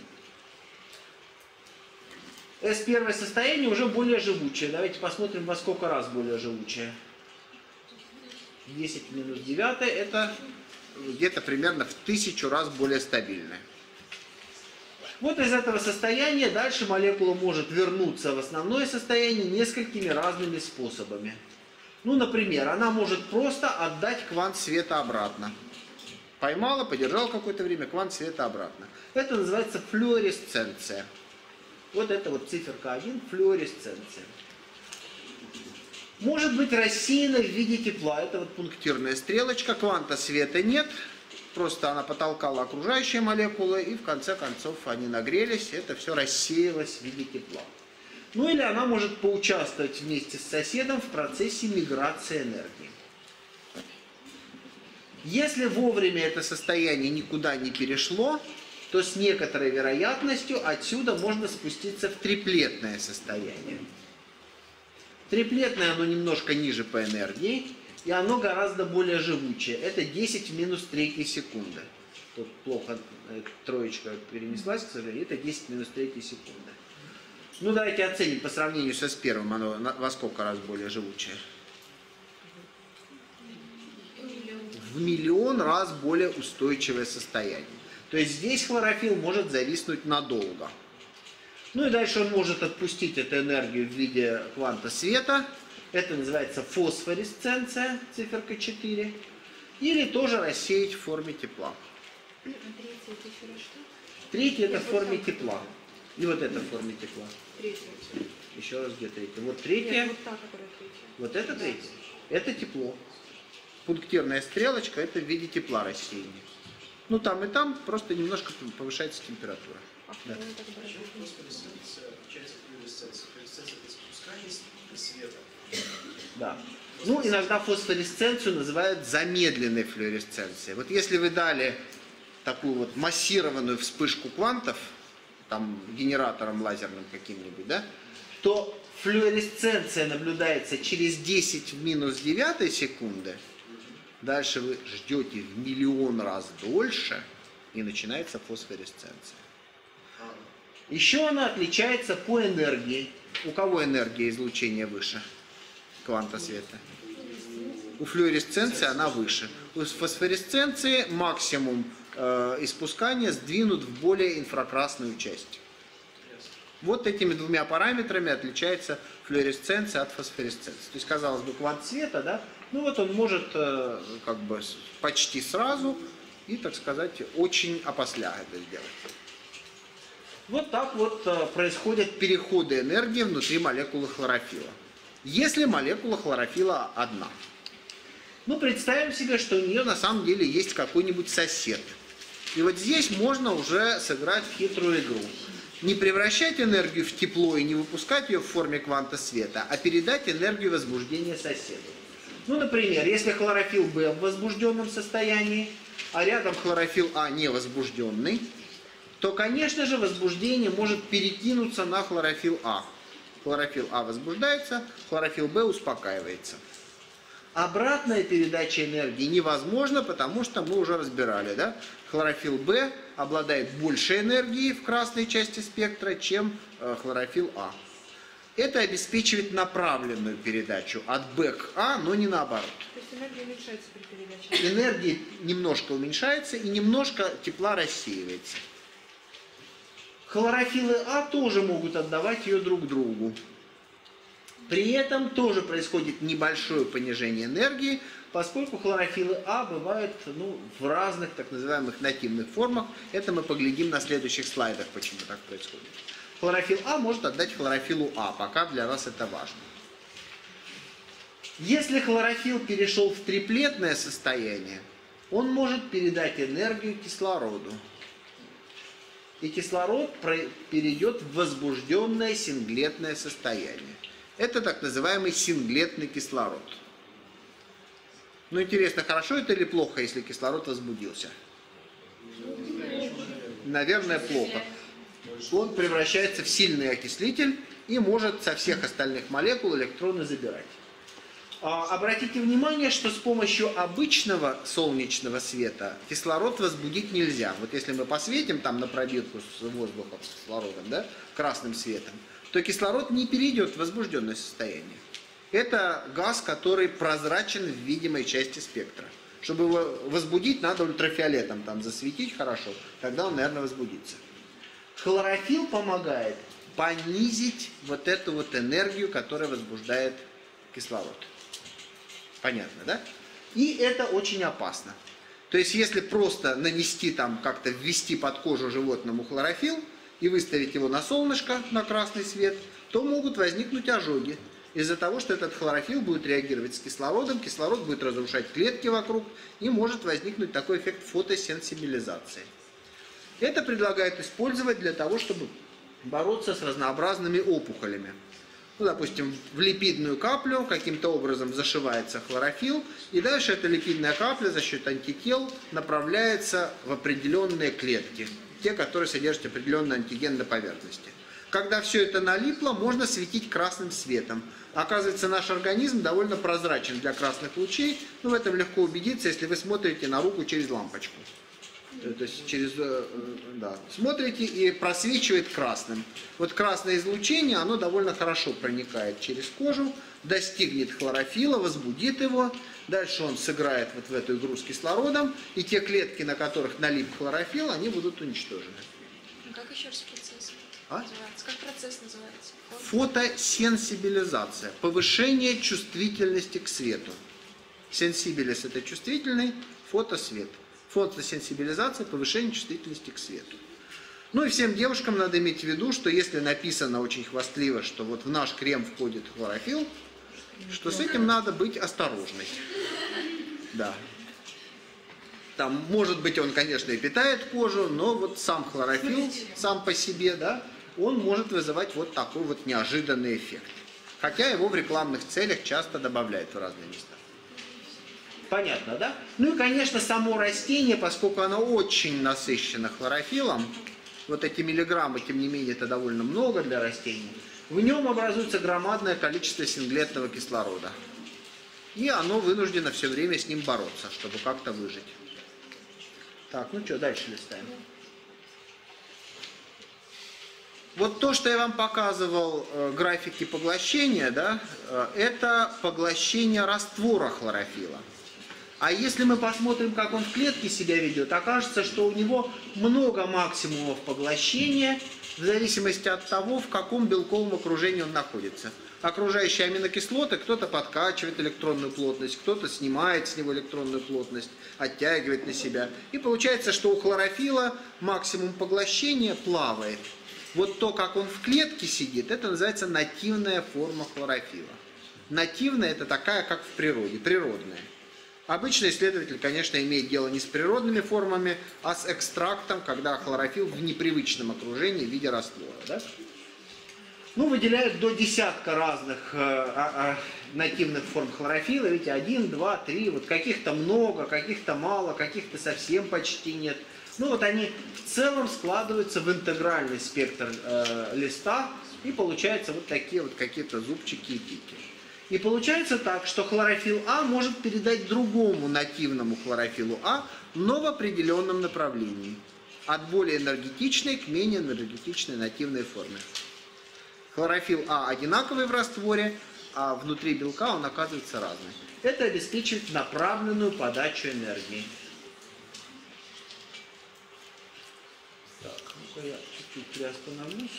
S1: эс один состояние уже более живучее. Давайте посмотрим, во сколько раз более живучее. десять в минус девять это где-то примерно в тысячу раз более стабильное. Вот из этого состояния дальше молекула может вернуться в основное состояние несколькими разными способами. Ну, например, она может просто отдать квант света обратно. Поймала, подержала какое-то время, квант света обратно. Это называется флуоресценция. Вот это вот циферка один, флуоресценция. Может быть рассеяна в виде тепла. Это вот пунктирная стрелочка, кванта света нет. Просто она потолкала окружающие молекулы, и в конце концов они нагрелись, это все рассеялось в виде тепла. Ну или она может поучаствовать вместе с соседом в процессе миграции энергии. Если вовремя это состояние никуда не перешло, то с некоторой вероятностью отсюда можно спуститься в триплетное состояние. Триплетное оно немножко ниже по энергии, и оно гораздо более живучее. Это десять в минус третьей секунды. Тут плохо троечка перенеслась, к сожалению. Это десять в минус третьей секунды. Ну, давайте оценим по сравнению со с первым, оно во сколько раз более живучее. В миллион раз более устойчивое состояние. То есть здесь хлорофилл может зависнуть надолго. Ну и дальше он может отпустить эту энергию в виде кванта света. Это называется фосфоресценция, циферка четыре. Или тоже рассеять в форме тепла. Третье это в форме тепла. И вот это в форме тепла. Еще раз, где третье? Вот третье.
S2: Нет, вот та, которая третья.
S1: Вот это третье. Это тепло. Пунктирная стрелочка это в виде тепла рассеяния. Ну там и там просто немножко повышается температура.
S2: А
S1: Да. Да. Ну, иногда фосфоресценцию называют замедленной флуоресценцией. Вот если вы дали такую вот массированную вспышку квантов, там генератором лазерным каким-нибудь, да, то флуоресценция наблюдается через десять в минус девять секунды. Дальше вы ждете в миллион раз дольше, и начинается фосфоресценция. Еще она отличается по энергии. У кого энергия излучения выше? Кванта света. У флуоресценции она выше. У фосфоресценции максимум э, испускания сдвинут в более инфракрасную часть. Вот этими двумя параметрами отличается флуоресценция от фосфоресценции. То есть, казалось бы, квант света, да, ну вот он может э, как бы почти сразу и, так сказать, очень опосля это сделать. Вот так вот э, происходят переходы энергии внутри молекулы хлорофилла. Если молекула хлорофилла одна. Ну, представим себе, что у нее на самом деле есть какой-нибудь сосед. И вот здесь можно уже сыграть в хитрую игру. Не превращать энергию в тепло и не выпускать ее в форме кванта света, а передать энергию возбуждения соседу. Ну, например, если хлорофилл Б в возбужденном состоянии, а рядом хлорофилл А не возбужденный, то, конечно же, возбуждение может перекинуться на хлорофилл А. Хлорофилл А возбуждается, хлорофилл Б успокаивается. Обратная передача энергии невозможна, потому что мы уже разбирали, да? Хлорофилл Б обладает большей энергией в красной части спектра, чем э, хлорофилл А. Это обеспечивает направленную передачу от Б к А, но не наоборот.
S2: То есть энергия уменьшается при передаче?
S1: Энергия немножко уменьшается и немножко тепла рассеивается. Хлорофиллы А тоже могут отдавать ее друг другу. При этом тоже происходит небольшое понижение энергии, поскольку хлорофиллы А бывают ну, в разных так называемых нативных формах. Это мы поглядим на следующих слайдах, почему так происходит. Хлорофилл А может отдать хлорофиллу А, пока для нас это важно. Если хлорофилл перешел в триплетное состояние, он может передать энергию кислороду. И кислород перейдет в возбужденное синглетное состояние. Это так называемый синглетный кислород. Ну, интересно, хорошо это или плохо, если кислород возбудился? наверное, плохо. Он превращается в сильный окислитель и может со всех остальных молекул электроны забирать. Обратите внимание, что с помощью обычного солнечного света кислород возбудить нельзя. Вот если мы посветим там на пробирку с воздухом, с кислородом, да, красным светом, то кислород не перейдет в возбужденное состояние. Это газ, который прозрачен в видимой части спектра. Чтобы его возбудить, надо ультрафиолетом там засветить хорошо, тогда он, наверное, возбудится. Хлорофилл помогает понизить вот эту вот энергию, которая возбуждает кислород. Понятно, да? И это очень опасно. То есть, если просто нанести там, как-то ввести под кожу животному хлорофилл и выставить его на солнышко, на красный свет, то могут возникнуть ожоги. Из-за того, что этот хлорофилл будет реагировать с кислородом, кислород будет разрушать клетки вокруг, и может возникнуть такой эффект фотосенсибилизации. Это предлагают использовать для того, чтобы бороться с разнообразными опухолями. Ну, допустим, в липидную каплю каким-то образом зашивается хлорофилл, и дальше эта липидная капля за счет антител направляется в определенные клетки, те, которые содержат определенный антиген на поверхности. Когда все это налипло, можно светить красным светом. Оказывается, наш организм довольно прозрачен для красных лучей, но в этом легко убедиться, если вы смотрите на руку через лампочку. То есть через, да, смотрите и просвечивает красным. Вот красное излучение, оно довольно хорошо проникает через кожу, достигнет хлорофилла, возбудит его, дальше он сыграет вот в эту игру с кислородом, и те клетки, на которых налип хлорофилл, они будут уничтожены.
S2: А как еще раз процесс
S1: а?
S2: называется? Как процесс называется?
S1: Фотосенсибилизация, повышение чувствительности к свету. Сенсибилис — это чувствительный, фотосвет. Фотосенсибилизация, повышение чувствительности к свету. Ну и всем девушкам надо иметь в виду, что если написано очень хвастливо, что вот в наш крем входит хлорофилл, что с этим надо быть осторожной. Да. Там, может быть, он, конечно, и питает кожу, но вот сам хлорофилл, сам по себе, да, он может вызывать вот такой вот неожиданный эффект. Хотя его в рекламных целях часто добавляют в разные места. Понятно, да? Ну и, конечно, само растение, поскольку оно очень насыщено хлорофиллом, вот эти миллиграммы, тем не менее, это довольно много для растений, в нем образуется громадное количество синглетного кислорода. И оно вынуждено все время с ним бороться, чтобы как-то выжить. Так, ну что, дальше листаем. Вот то, что я вам показывал, э, графики поглощения, да, э, это поглощение раствора хлорофилла. А если мы посмотрим, как он в клетке себя ведет, окажется, что у него много максимумов поглощения, в зависимости от того, в каком белковом окружении он находится. Окружающие аминокислоты кто-то подкачивает электронную плотность, кто-то снимает с него электронную плотность, оттягивает на себя. И получается, что у хлорофилла максимум поглощения плавает. Вот то, как он в клетке сидит, это называется нативная форма хлорофилла. Нативная — это такая, как в природе, природная. Обычно исследователь, конечно, имеет дело не с природными формами, а с экстрактом, когда хлорофилл в непривычном окружении в виде раствора. Да? Ну, выделяют до десятка разных э, э, нативных форм хлорофилла. Видите, один, два, три, вот каких-то много, каких-то мало, каких-то совсем почти нет. Ну, вот они в целом складываются в интегральный спектр э, листа, и получаются вот такие вот какие-то зубчики и пики. И получается так, что хлорофилл А может передать другому нативному хлорофиллу А, но в определенном направлении. От более энергетичной к менее энергетичной нативной форме. Хлорофилл А одинаковый в растворе, а внутри белка он оказывается разный. Это обеспечивает направленную подачу энергии. Так, ну-ка я чуть-чуть приостановлюсь.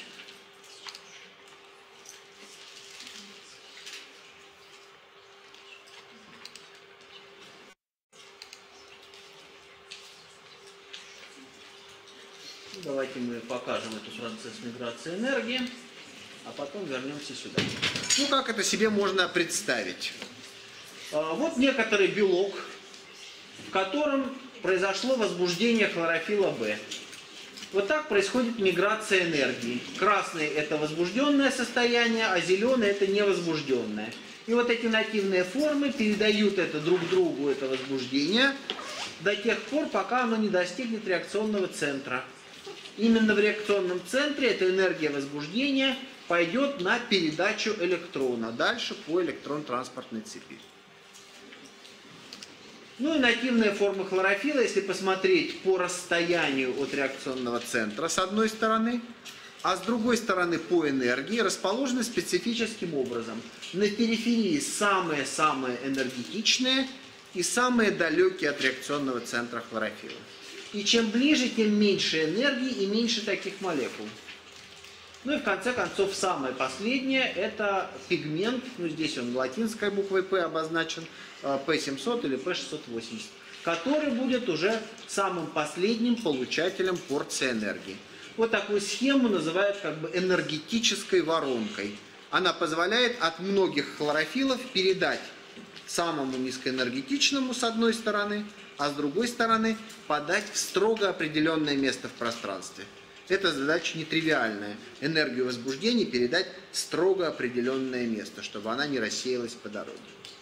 S1: Давайте мы покажем этот процесс миграции энергии, а потом вернемся сюда. Ну, как это себе можно представить? Вот некоторый белок, в котором произошло возбуждение хлорофилла Б. Вот так происходит миграция энергии. Красный — это возбужденное состояние, а зеленый — это невозбужденное. И вот эти нативные формы передают это друг другу, это возбуждение, до тех пор, пока оно не достигнет реакционного центра. Именно в реакционном центре эта энергия возбуждения пойдет на передачу электрона дальше по электрон-транспортной цепи. Ну и нативная форма хлорофилла, если посмотреть по расстоянию от реакционного центра с одной стороны, а с другой стороны по энергии, расположены специфическим образом. На периферии самые-самые энергетичные и самые далекие от реакционного центра хлорофилла. И чем ближе, тем меньше энергии и меньше таких молекул. Ну и в конце концов самое последнее это пигмент, ну здесь он латинской буквой P обозначен, P семьсот или P шестьсот восемьдесят, который будет уже самым последним получателем порции энергии. Вот такую схему называют как бы энергетической воронкой. Она позволяет от многих хлорофиллов передать самому низкоэнергетичному с одной стороны, а с другой стороны подать в строго определенное место в пространстве. Эта задача нетривиальная. Энергию возбуждения передать в строго определенное место, чтобы она не рассеялась по дороге.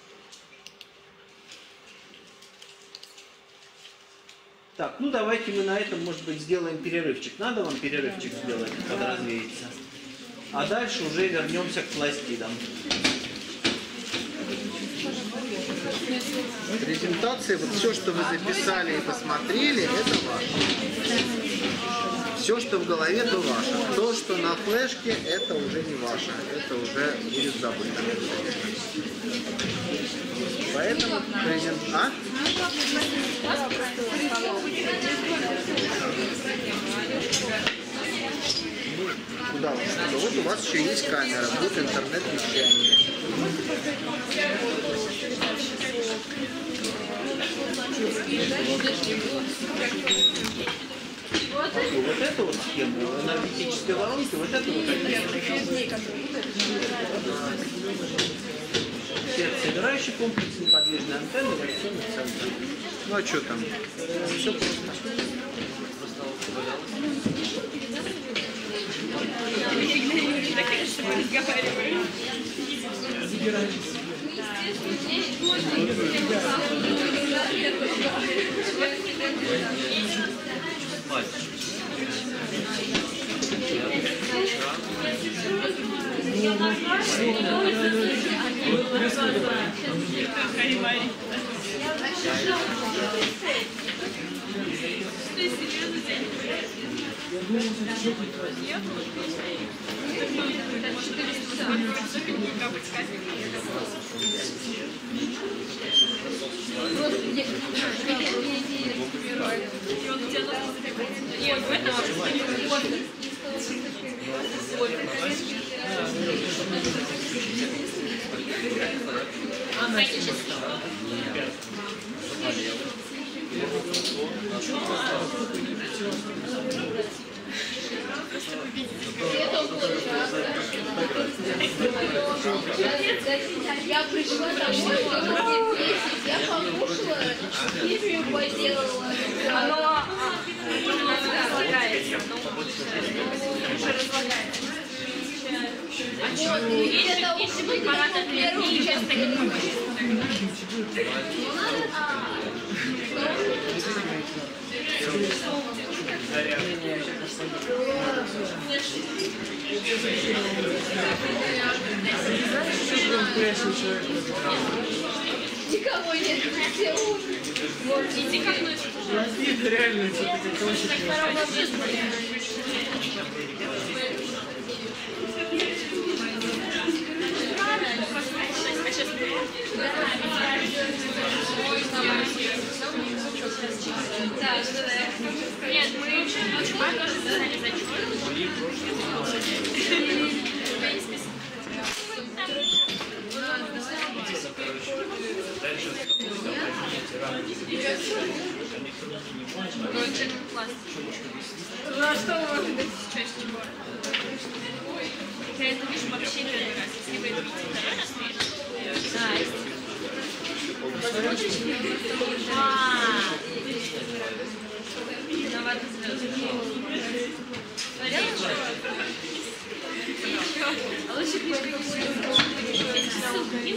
S1: Так, ну давайте мы на этом, может быть, сделаем перерывчик. Надо вам перерывчик сделать, когда развеется. А дальше уже вернемся к пластидам. Презентация, вот все, что вы записали и посмотрели, это ваше. Все, что в голове, то ваше. То, что на флешке, это уже не ваше. Это уже будет забыто. Поэтому презент... А? Куда вы? Вот у вас еще есть камера, будет интернет-вещание. Вот эту вот схему энергетической воронки, вот эту вот собирающий комплекс, неподвижная антенна, реакционный центр. Ну а что там? Все просто.
S3: Я пришла домой, что я покушала, химию поделала. Оно разлагается. Это уже первую часть. Никого нет, все умерли. Иди как ночью. Реально, что-то очень.
S2: Нет, мы очень много тоже писали зачет. Ну, это классно. Ну, а что может быть сейчас чего? Я это вижу вообще первый раз. Если вы это видите второй раз, видите? Да.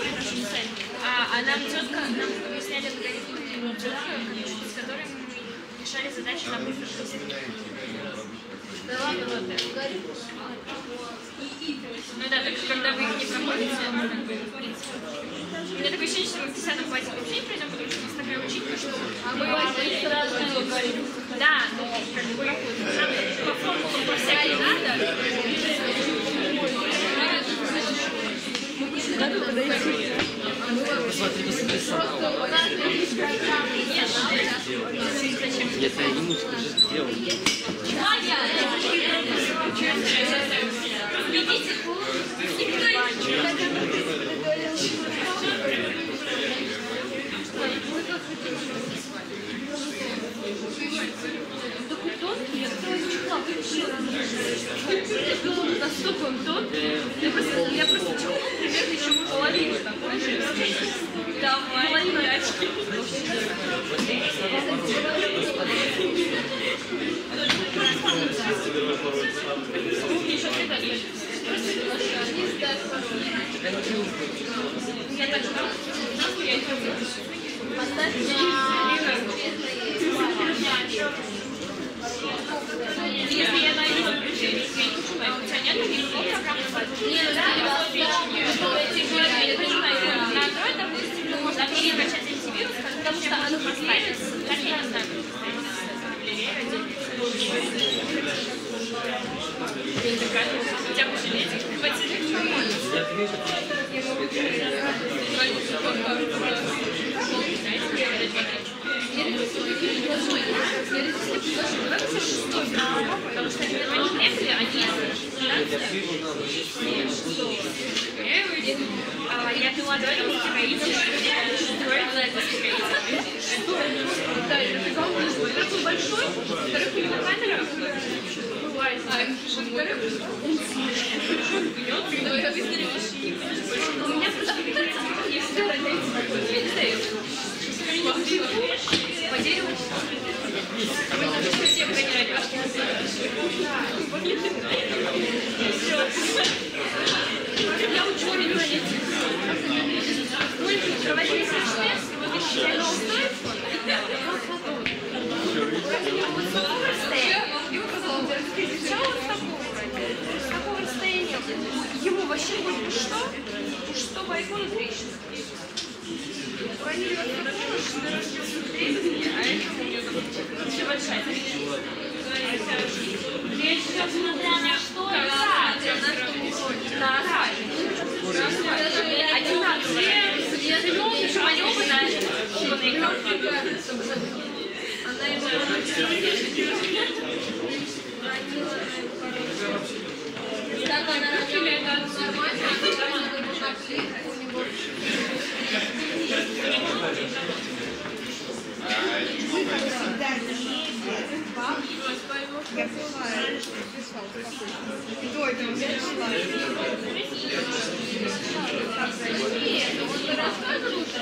S2: А нам четко, нам объясняли алгоритм, с которым решали задачи на быстрый шесть.
S3: Да ладно, ладно.
S2: Ну да, так когда вы их не проходите, в принципе. У меня такое ощущение, что мы в десятом классе вообще не пройдем, потому что у нас такая учителька, что...
S3: А мы возьмем сразу говорим.
S2: Да, но как бы нам по формулам по всякой надо.
S3: Надо подойти.
S4: Посмотри, посмотри сам. Если я ему скажу, сделай.
S3: Такой тонкий, я такой чехла настолько он тонкий. Я просто, я просто чехол примерно еще половину такой же.
S2: Давай,
S3: Половину
S2: очки. Я так ждал, что я их выпущу.
S3: Поставь на...
S2: Если я найду приключения, я не знаю, у тебя нет никакого программного?
S3: Нет,
S2: Да,
S3: да,
S2: я на Android, допустим, можно перекачать антивирус, потому что оно поставить. Так я не знаю. У тебя пожалеть, хватит. Потому что они приехали, они я пила до этого строитель, строить за это строитель.
S3: Да, это главное, что во-первых, большой, во-вторых, у него камера бывает, а во-вторых, он бьет, но это быстрее машине. У меня просто я всегда родился такой, я не знаю, по дереву. Мы там все все выгоняли, аж не я учу регулировать. Сколько проводили сейчас, вот их реально стоит. И он сказал, он кричал с такого, с такого расстояния. Ему вообще будет уж что, уж что по айфону трещина. Они вот такого, что дорожки трещины, а это у нее вообще большая трещина. Речь идет смотря на что, да, на радио. Одинаковые. Ну, причем они оба на экран. Она его так она родила, это нормально, она нашли у него.
S5: Я поняла, писал, и до этого я пришла.
S3: Нет, он рассказывал, что...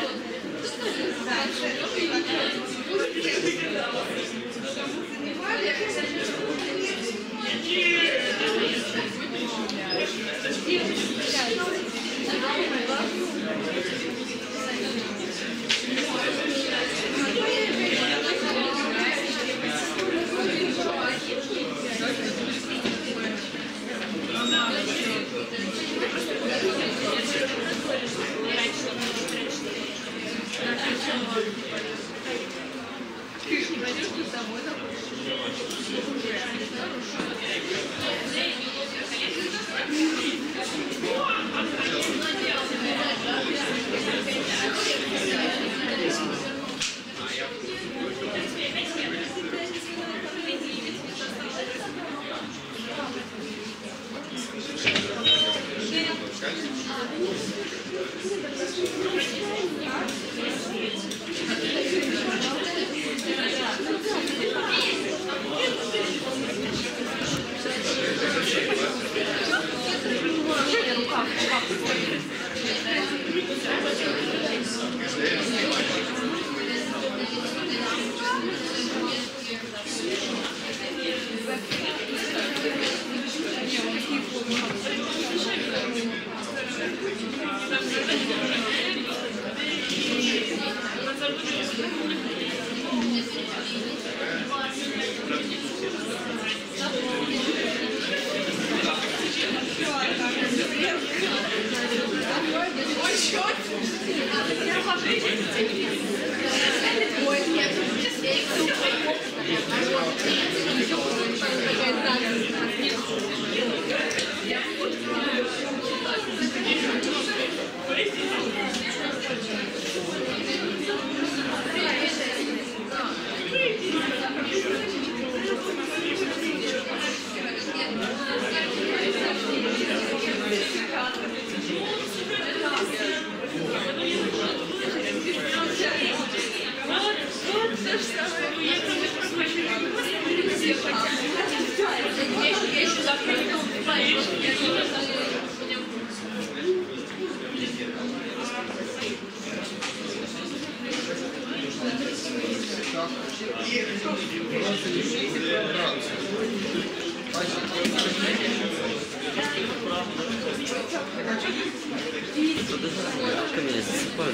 S4: Как меня засыпают,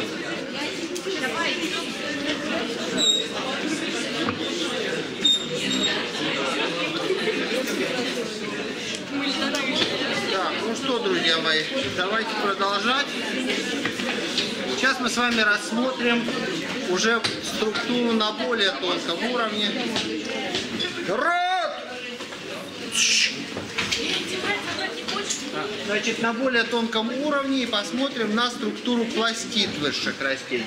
S1: Так, ну что, друзья мои, давайте продолжать. Сейчас мы с вами рассмотрим уже структуру на более тонком уровне. Значит, на более тонком уровне и посмотрим на структуру пластид высших растений.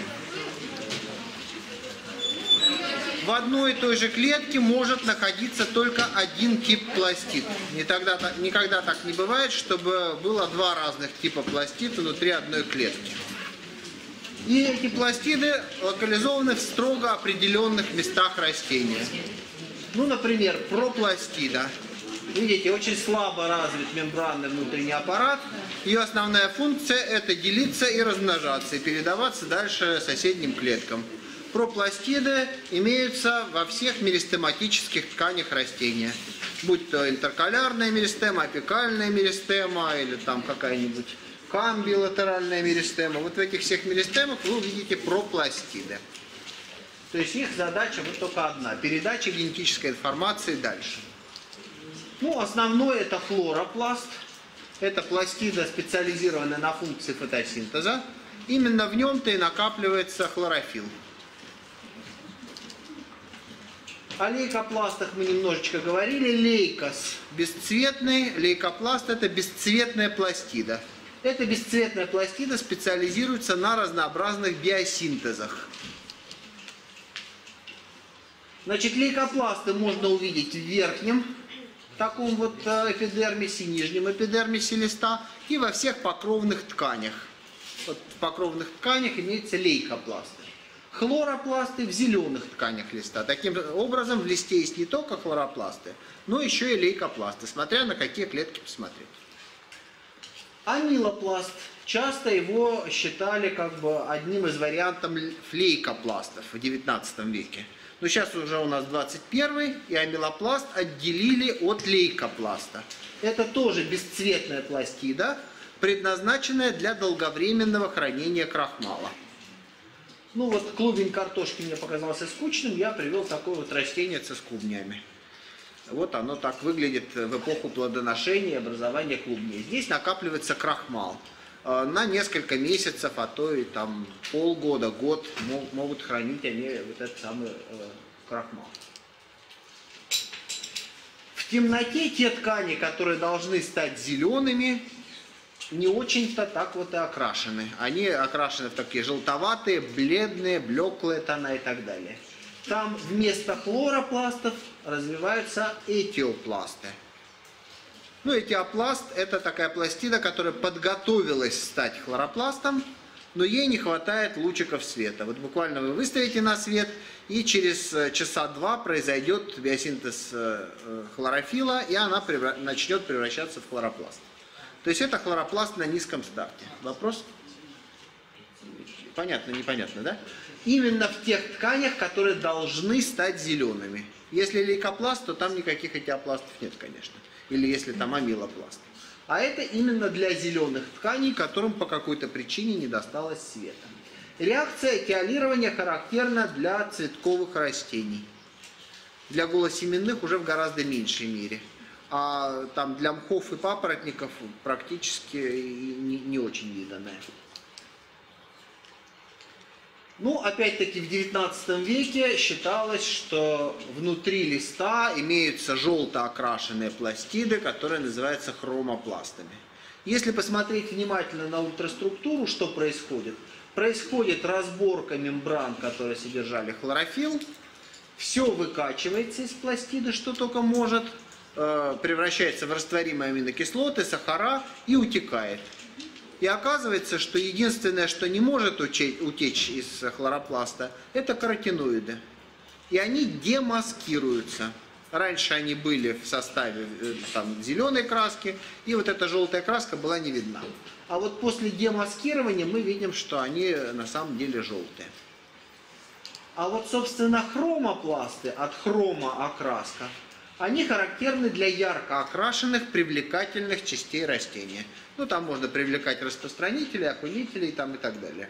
S1: В одной и той же клетке может находиться только один тип пластид. Никогда, никогда так не бывает, чтобы было два разных типа пластид внутри одной клетки. И эти пластиды локализованы в строго определенных местах растения. Ну, например, пропластида. Видите, очень слабо развит мембранный внутренний аппарат. Ее основная функция – это делиться и размножаться, и передаваться дальше соседним клеткам. Пропластиды имеются во всех меристематических тканях растения. Будь то интеркалярная меристема, апикальная меристема или там какая-нибудь камбилатеральная меристема. Вот в этих всех меристемах вы увидите пропластиды. То есть их задача вот только одна – передача генетической информации дальше. Ну, основной это хлоропласт. Это пластида, специализированная на функции фотосинтеза. Именно в нем-то и накапливается хлорофилл. О лейкопластах мы немножечко говорили. Лейкос бесцветный. Лейкопласт это бесцветная пластида. Эта бесцветная пластида специализируется на разнообразных биосинтезах. Значит, лейкопласты можно увидеть в верхнем таком вот эпидермисе, нижнем эпидермисе листа и во всех покровных тканях. Вот в покровных тканях имеются лейкопласты. Хлоропласты в зеленых тканях листа. Таким образом, в листе есть не только хлоропласты, но еще и лейкопласты, смотря на какие клетки посмотреть. Амилопласт. Часто его считали как бы одним из вариантов лейкопластов в девятнадцатом веке. Но сейчас уже у нас двадцать первый, и амилопласт отделили от лейкопласта. Это тоже бесцветная пластида, предназначенная для долговременного хранения крахмала. Ну вот клубень картошки мне показался скучным, я привел такое вот растение с клубнями. Вот оно так выглядит в эпоху плодоношения и образования клубней. Здесь накапливается крахмал. На несколько месяцев, а то и там полгода, год могут хранить они вот этот самый э, крахмал. В темноте те ткани, которые должны стать зелеными, не очень-то так вот и окрашены. Они окрашены в такие желтоватые, бледные, блеклые тона и так далее. Там вместо хлоропластов развиваются этиопласты. Ну, этиопласт – это такая пластида, которая подготовилась стать хлоропластом, но ей не хватает лучиков света. Вот буквально вы выставите на свет, и через часа два произойдет биосинтез хлорофилла, и она превра... начнет превращаться в хлоропласт. То есть это хлоропласт на низком старте. Вопрос? Понятно, непонятно, да? Именно в тех тканях, которые должны стать зелеными. Если лейкопласт, то там никаких этиопластов нет, конечно. Или если там амилопласт. А это именно для зеленых тканей, которым по какой-то причине не досталось света. Реакция этиолирования характерна для цветковых растений. Для голосеменных уже в гораздо меньшей мере. А там для мхов и папоротников практически не, не очень виданная. Ну, опять-таки, в девятнадцатом веке считалось, что внутри листа имеются желто окрашенные пластиды, которые называются хромопластами. Если посмотреть внимательно на ультраструктуру, что происходит? Происходит разборка мембран, которые содержали хлорофилл, все выкачивается из пластиды, что только может, превращается в растворимые аминокислоты, сахара и утекает. И оказывается, что единственное, что не может утечь из хлоропласта, это каротиноиды. И они демаскируются. Раньше они были в составе там, зеленой краски, и вот эта желтая краска была не видна. А вот после демаскирования мы видим, что они на самом деле желтые. А вот, собственно, хромопласты, от хрома окраска, Они характерны для ярко окрашенных, привлекательных частей растения. Ну, там можно привлекать распространителей, опылителей там, и так далее.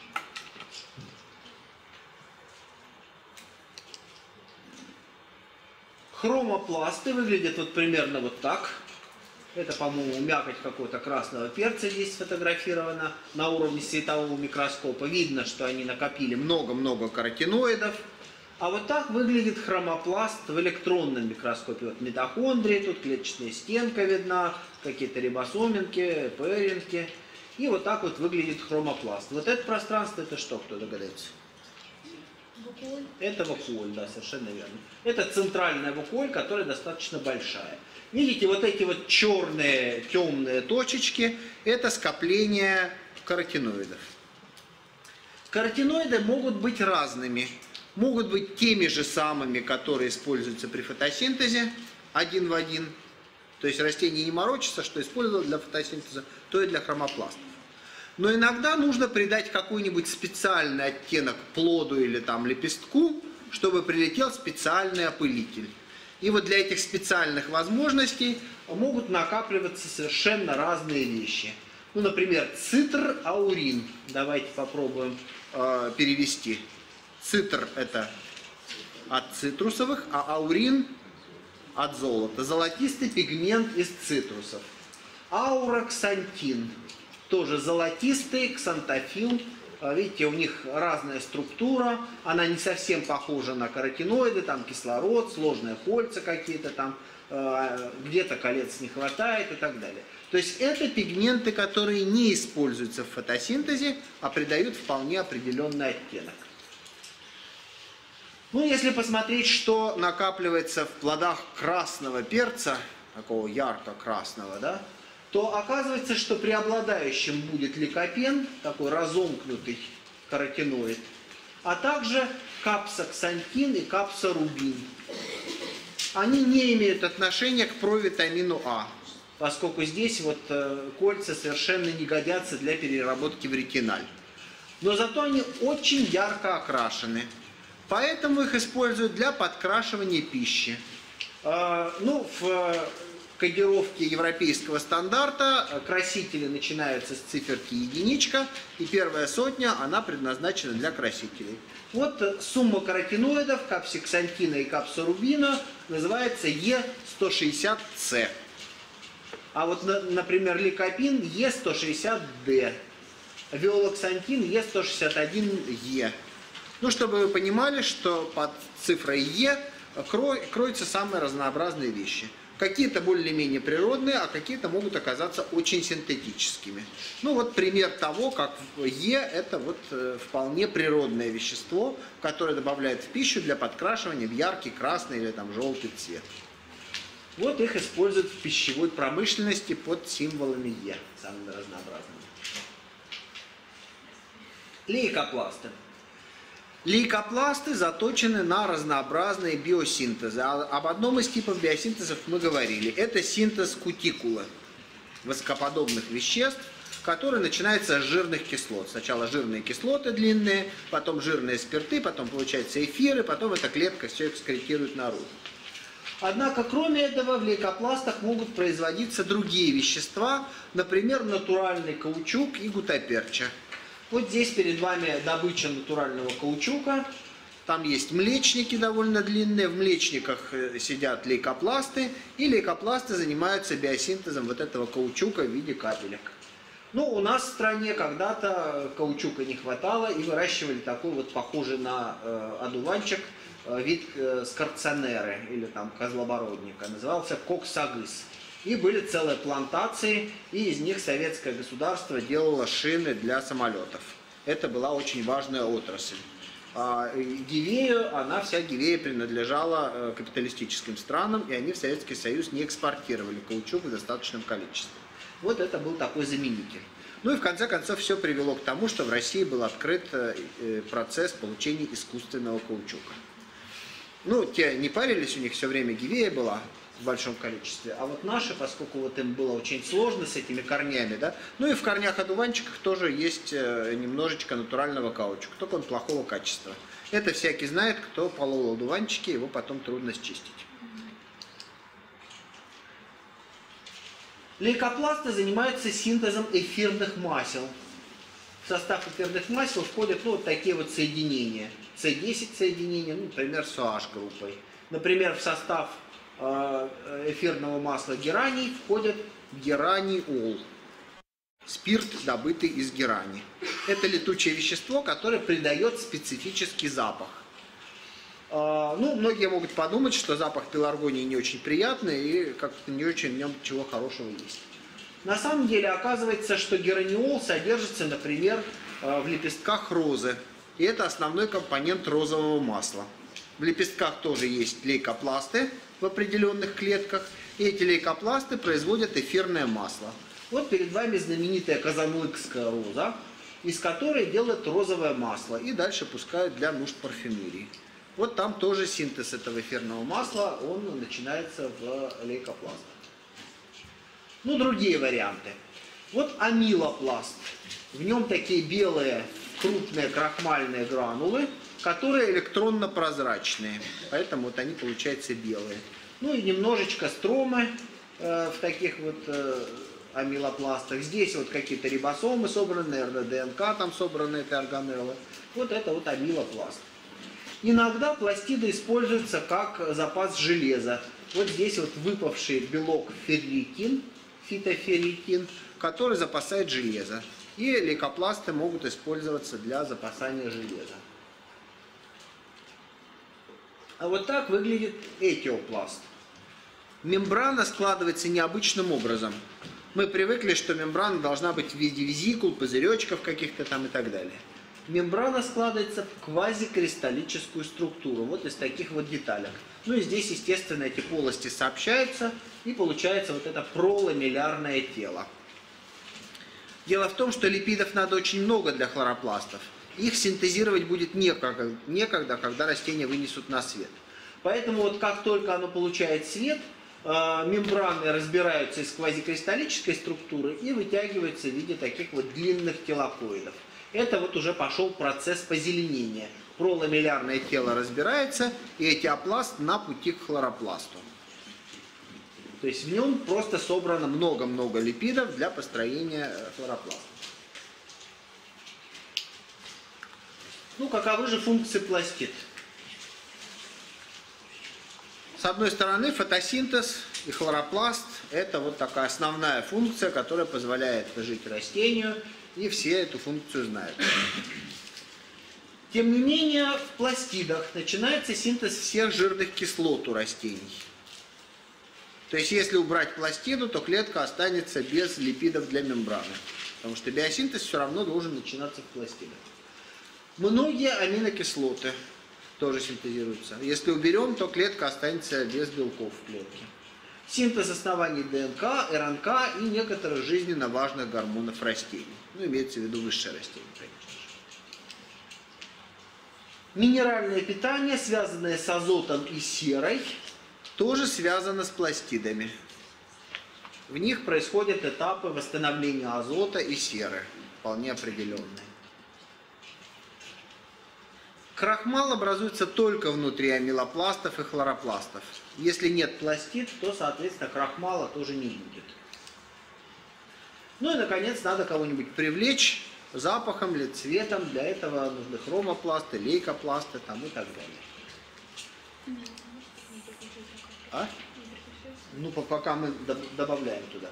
S1: Хромопласты выглядят вот примерно вот так. Это, по-моему, мякоть какого-то красного перца здесь сфотографирована на уровне светового микроскопа. Видно, что они накопили много-много каротиноидов. А вот так выглядит хромопласт в электронном микроскопе. Вот митохондрии, тут клеточная стенка видна, какие-то рибосоминки, пэринки. И вот так вот выглядит хромопласт. Вот это пространство, это что, кто догадается?
S5: Вакуоль.
S1: Это вакуоль, да, совершенно верно. Это центральная вакуоль, которая достаточно большая. Видите, вот эти вот черные, темные точечки, это скопление каротиноидов. Каротиноиды могут быть разными. Могут быть теми же самыми, которые используются при фотосинтезе, один в один. То есть растение не морочится, что использовало для фотосинтеза, то и для хромопластов. Но иногда нужно придать какой-нибудь специальный оттенок плоду или там лепестку, чтобы прилетел специальный опылитель. И вот для этих специальных возможностей могут накапливаться совершенно разные вещи. Ну, например, цитр-аурин. Давайте попробуем э, перевести. Цитр это от цитрусовых, а аурин от золота. Золотистый пигмент из цитрусов. Ауроксантин. Тоже золотистый, ксантофилл. Видите, у них разная структура. Она не совсем похожа на каротиноиды. Там кислород, сложные кольца какие-то там. Где-то колец не хватает и так далее. То есть это пигменты, которые не используются в фотосинтезе, а придают вполне определенный оттенок. Ну, если посмотреть, что накапливается в плодах красного перца, такого ярко-красного, да, то оказывается, что преобладающим будет ликопен, такой разомкнутый каротиноид, а также капсоксантин и капсорубин. Они не имеют отношения к провитамину А, поскольку здесь вот э, кольца совершенно не годятся для переработки в ретиналь. Но зато они очень ярко окрашены. Поэтому их используют для подкрашивания пищи. Э, ну, в кодировке европейского стандарта красители начинаются с циферки единичка, и первая сотня, она предназначена для красителей. Вот сумма каротиноидов, капсиксантина и капсорубина называется Е сто шестьдесят С. А вот, например, ликопин Е сто шестьдесят Д, виолоксантин Е сто шестьдесят один Е. Ну, чтобы вы понимали, что под цифрой Е кроются самые разнообразные вещи. Какие-то более-менее природные, а какие-то могут оказаться очень синтетическими. Ну вот пример того, как Е это вот вполне природное вещество, которое добавляют в пищу для подкрашивания в яркий красный или там желтый цвет. Вот их используют в пищевой промышленности под символами Е, самыми разнообразными. Лейкопласты. Лейкопласты заточены на разнообразные биосинтезы. Об одном из типов биосинтезов мы говорили. Это синтез кутикулы, воскоподобных веществ, который начинается с жирных кислот. Сначала жирные кислоты длинные, потом жирные спирты, потом получаются эфиры, потом эта клетка все экскретирует наружу. Однако, кроме этого, в лейкопластах могут производиться другие вещества, например, натуральный каучук и гутаперча. Вот здесь перед вами добыча натурального каучука. Там есть млечники довольно длинные. В млечниках сидят лейкопласты. И лейкопласты занимаются биосинтезом вот этого каучука в виде капелек. Ну, у нас в стране когда-то каучука не хватало. И выращивали такой вот похожий на э, одуванчик э, вид э, скорцонеры. Или там козлобородника. Назывался коксагыс. И были целые плантации, и из них советское государство делало шины для самолетов. Это была очень важная отрасль. А Гивея, она вся Гивея принадлежала капиталистическим странам, и они в Советский Союз не экспортировали каучук в достаточном количестве. Вот это был такой заменитель. Ну и в конце концов все привело к тому, что в России был открыт процесс получения искусственного каучука. Ну, те не парились, у них все время Гивея была в большом количестве. А вот наши, поскольку вот им было очень сложно с этими корнями, да, ну и в корнях одуванчиков тоже есть немножечко натурального каучука, только он плохого качества. Это всякий знает, кто полол одуванчики, его потом трудно счистить. Лейкопласты занимаются синтезом эфирных масел. В состав эфирных масел входят ну, вот такие вот соединения. С десять соединения, ну, например, с о аш группой. Например, в состав эфирного масла гераний входит гераниол. Спирт, добытый из герани. Это летучее вещество, которое придает специфический запах. Ну, многие могут подумать, что запах пеларгонии не очень приятный и как-то не очень в нем чего хорошего есть. На самом деле оказывается, что гераниол содержится, например, в лепестках розы. И это основной компонент розового масла. В лепестках тоже есть лейкопласты в определенных клетках. И эти лейкопласты производят эфирное масло. Вот перед вами знаменитая казанлыкская роза, из которой делают розовое масло и дальше пускают для нужд парфюмерии. Вот там тоже синтез этого эфирного масла, он начинается в лейкопластах. Ну, другие варианты. Вот амилопласт. В нем такие белые, крупные крахмальные гранулы, которые электронно-прозрачные. Поэтому вот они получаются белые. Ну и немножечко стромы э, в таких вот э, амилопластах. Здесь вот какие-то рибосомы собраны, наверное, ДНК там собраны, это органеллы. Вот это вот амилопласт. Иногда пластиды используются как запас железа. Вот здесь вот выпавший белок ферритин, фитоферритин, который запасает железо. И лейкопласты могут использоваться для запасания железа. А вот так выглядит этиопласт. Мембрана складывается необычным образом. Мы привыкли, что мембрана должна быть в виде визикул, пузыречков каких-то там и так далее. Мембрана складывается в квазикристаллическую структуру, вот из таких вот деталек. Ну и здесь, естественно, эти полости сообщаются, и получается вот это проламеллярное тело. Дело в том, что липидов надо очень много для хлоропластов. Их синтезировать будет некогда, некогда, когда растения вынесут на свет. Поэтому вот как только оно получает свет, мембраны разбираются из квазикристаллической структуры и вытягиваются в виде таких вот длинных телокоидов. Это вот уже пошел процесс позеленения. Проламеллярное тело разбирается, и этиопласт на пути к хлоропласту. То есть в нем просто собрано много-много липидов для построения хлоропласта. Ну, каковы же функции пластид? С одной стороны, фотосинтез и хлоропласт – это вот такая основная функция, которая позволяет жить растению, и все эту функцию знают. Тем не менее, в пластидах начинается синтез всех жирных кислот у растений. То есть, если убрать пластиду, то клетка останется без липидов для мембраны. Потому что биосинтез все равно должен начинаться в пластидах. Многие аминокислоты тоже синтезируются. Если уберем, то клетка останется без белков в клетке. Синтез оснований ДНК, РНК и некоторых жизненно важных гормонов растений. Ну, имеется в виду высшее растение, конечно же. Минеральное питание, связанное с азотом и серой, тоже связано с пластидами. В них происходят этапы восстановления азота и серы, вполне определенные. Крахмал образуется только внутри амилопластов и хлоропластов. Если нет пластид, то, соответственно, крахмала тоже не будет. Ну и, наконец, надо кого-нибудь привлечь запахом или цветом. Для этого нужны хромопласты, лейкопласты там, и так далее. А? Ну, пока мы добавляем туда.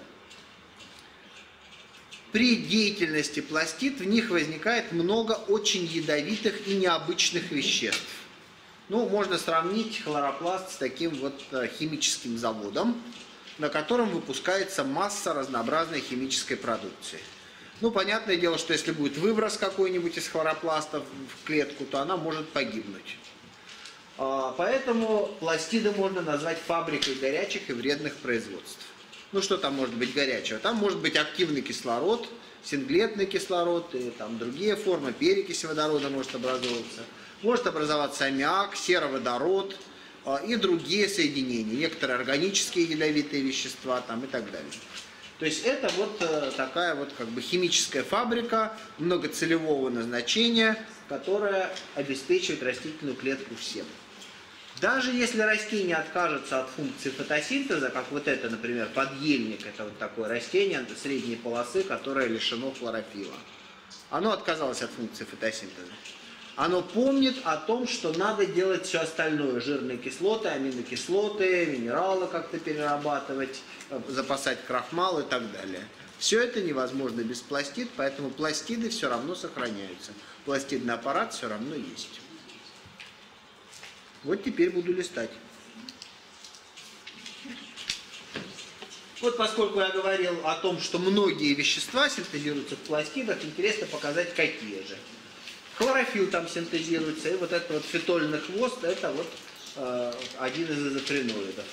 S1: При деятельности пластид в них возникает много очень ядовитых и необычных веществ. Ну, можно сравнить хлоропласт с таким вот химическим заводом, на котором выпускается масса разнообразной химической продукции. Ну, понятное дело, что если будет выброс какой-нибудь из хлоропластов в клетку, то она может погибнуть. Поэтому пластиды можно назвать фабрикой горячих и вредных производств. Ну, что там может быть горячего? Там может быть активный кислород, синглетный кислород и там другие формы, перекись водорода может образовываться. Может образоваться аммиак, сероводород э, и другие соединения, некоторые органические ядовитые вещества там, и так далее. То есть это вот э, такая вот как бы химическая фабрика многоцелевого назначения, которая обеспечивает растительную клетку всем. Даже если растение откажется от функции фотосинтеза, как вот это, например, подъельник, это вот такое растение средней полосы, которое лишено хлорофилла. Оно отказалось от функции фотосинтеза. Оно помнит о том, что надо делать все остальное. Жирные кислоты, аминокислоты, минералы как-то перерабатывать, запасать крахмал и так далее. Все это невозможно без пластид, поэтому пластиды все равно сохраняются. Пластидный аппарат все равно есть. Вот теперь буду листать. Вот поскольку я говорил о том, что многие вещества синтезируются в пластидах, интересно показать, какие же. Хлорофилл там синтезируется, и вот этот вот фитольный хвост, это вот э, один из изопреноидов.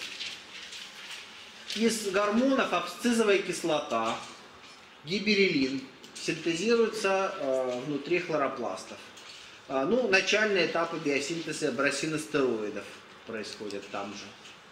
S1: Из гормонов абсцизовая кислота, гибереллин, синтезируется э, внутри хлоропластов. Э, ну, начальные этапы биосинтеза брасиностероидов происходят там же.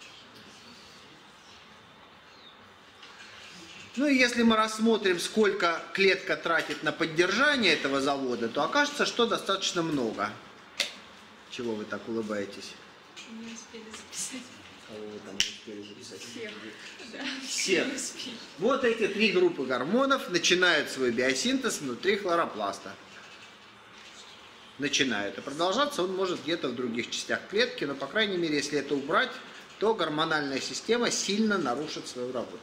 S1: Ну и если мы рассмотрим, сколько клетка тратит на поддержание этого завода, то окажется, что достаточно много. Чего вы так улыбаетесь?
S3: Не успели записать.
S1: Кого вы там не успели записать?
S3: Всех. Да.
S1: Всех.
S3: Не успели.
S1: Вот эти три группы гормонов начинают свой биосинтез внутри хлоропласта. Начинают. И продолжаться он может где-то в других частях клетки, но, по крайней мере, если это убрать, то гормональная система сильно нарушит свою работу.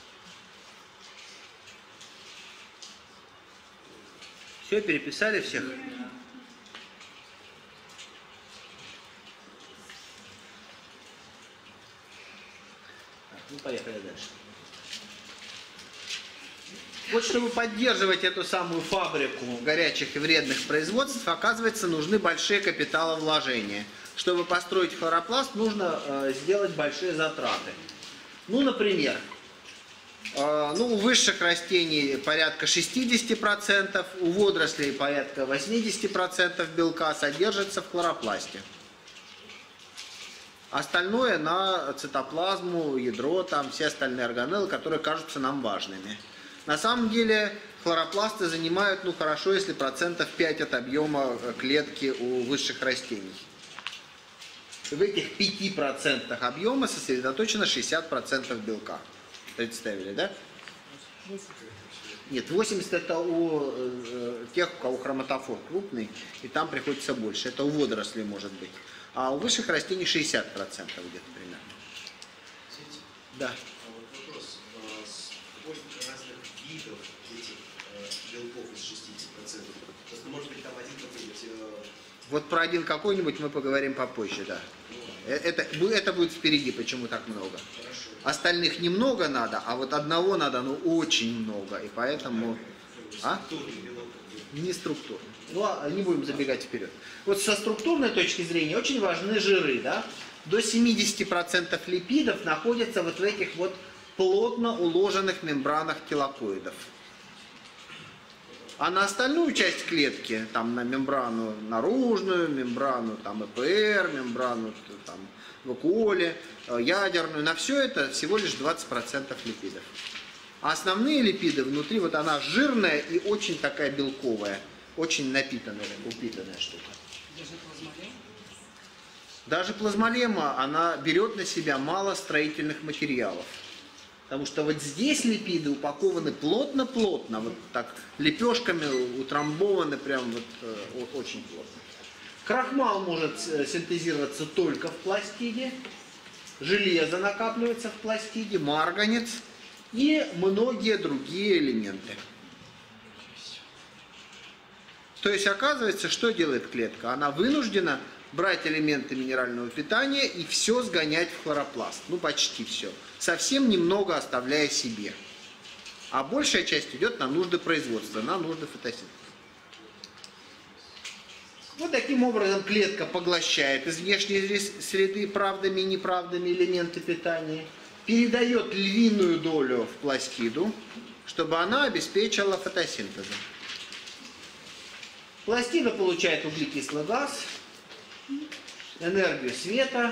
S1: Все, переписали всех? Так, ну, поехали дальше. Вот чтобы поддерживать эту самую фабрику горячих и вредных производств, оказывается, нужны большие капиталовложения. Чтобы построить хлоропласт, нужно э, сделать большие затраты. Ну, например, э, ну, у высших растений порядка шестьдесят процентов, у водорослей порядка восемьдесят процентов белка содержится в хлоропласте. Остальное на цитоплазму, ядро, там все остальные органеллы, которые кажутся нам важными. На самом деле хлоропласты занимают, ну хорошо, если процентов пять от объема клетки у высших растений. В этих пяти процентах объема сосредоточено шестьдесят процентов белка. Представили, да? Нет, восемьдесят это у э, тех, у кого хроматофор крупный, и там приходится больше. Это у водорослей может быть. А у высших растений шестьдесят процентов где-то примерно. Да.
S6: А вот вопрос. Сколько разных видов этих белков из шестидесяти процентов? То есть, может быть, там один какой-нибудь...
S1: Вот про один какой-нибудь мы поговорим попозже, да. Это, это будет впереди, почему так много.
S6: Хорошо.
S1: Остальных немного надо, а вот одного надо, ну, очень много. И поэтому... А? Не структурный. Ну, а не будем забегать вперед. Вот со структурной точки зрения очень важны жиры, да. До семидесяти процентов липидов находятся вот в этих вот плотно уложенных мембранах тилакоидов. А на остальную часть клетки, там на мембрану наружную, мембрану там ЭПР, мембрану там вакуоли, ядерную, на все это всего лишь двадцать процентов липидов. А основные липиды внутри, вот она жирная и очень такая белковая, очень напитанная, упитанная штука. Даже плазмолема, она берет на себя мало строительных материалов. Потому что вот здесь липиды упакованы плотно-плотно, вот так лепешками утрамбованы прям вот э, очень плотно. Крахмал может синтезироваться только в пластиде, железо накапливается в пластиде, марганец и многие другие элементы. То есть оказывается, что делает клетка? Она вынуждена брать элементы минерального питания и все сгонять в хлоропласт. Ну, почти все. Совсем немного оставляя себе. А большая часть идет на нужды производства, на нужды фотосинтеза. Вот таким образом клетка поглощает из внешней среды правдами и неправдами элементы питания, передает львиную долю в пластиду, чтобы она обеспечила фотосинтезом. Пластида получает углекислый газ, энергию света,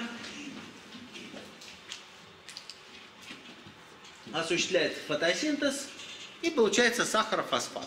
S1: осуществляет фотосинтез и получается сахарофосфаты.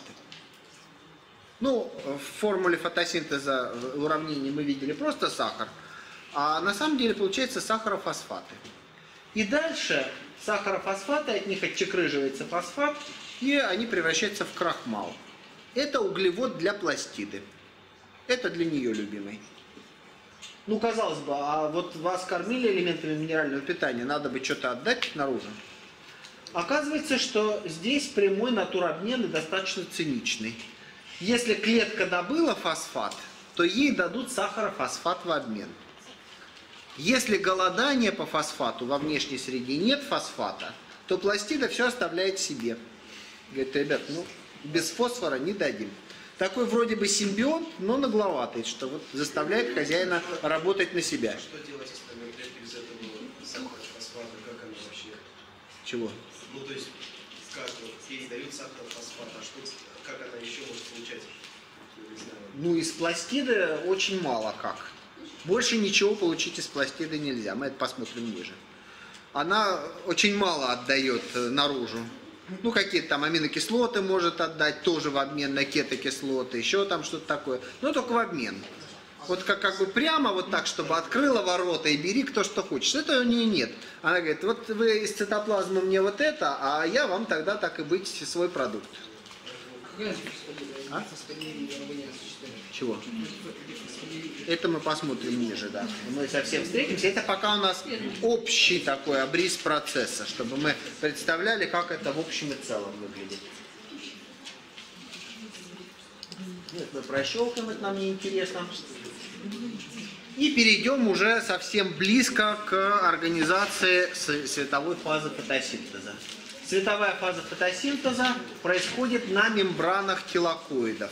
S1: Ну, в формуле фотосинтеза в уравнении мы видели просто сахар, А на самом деле получается сахарофосфаты. И дальше сахарофосфаты, от них отчекрыживается фосфат, и они превращаются в крахмал. Это углевод для пластиды. Это для нее любимый. Ну, казалось бы, а вот вас кормили элементами минерального питания, надо бы что-то отдать наружу. Оказывается, что здесь прямой натурообмен и достаточно циничный. Если клетка добыла фосфат, то ей дадут сахарофосфат в обмен. Если голодание по фосфату во внешней среде нет фосфата, то пластида все оставляет себе. Говорит, ребят, ну без фосфора не дадим. Такой вроде бы симбиот, но нагловатый, что вот заставляет хозяина работать на себя.
S6: Что делать, если там клетки без этого сахарофосфата, как они вообще?
S1: Чего?
S6: Ну, то есть, как вот передают сахарофосфат, а что, как она еще может получать? Не знаю.
S1: Ну, из пластиды очень мало как. Больше ничего получить из пластиды нельзя. Мы это посмотрим ниже. Она очень мало отдает наружу. Ну, какие-то там аминокислоты может отдать, тоже в обмен на кетокислоты, еще там что-то такое. Но только в обмен. Вот как, как бы прямо вот так, чтобы открыла ворота и бери кто что хочешь. Это у нее нет. Она говорит, вот вы из цитоплазмы мне вот это, а я вам тогда так и быть свой продукт. А? Чего? Это мы посмотрим ниже, да. Мы совсем встретимся. Это пока у нас общий такой обрис процесса, чтобы мы представляли, как это в общем и целом выглядит. Нет, мы прощелкаем, это нам не интересно. И перейдем уже совсем близко к организации световой фазы фотосинтеза. Световая фаза фотосинтеза происходит на мембранах тилакоидов.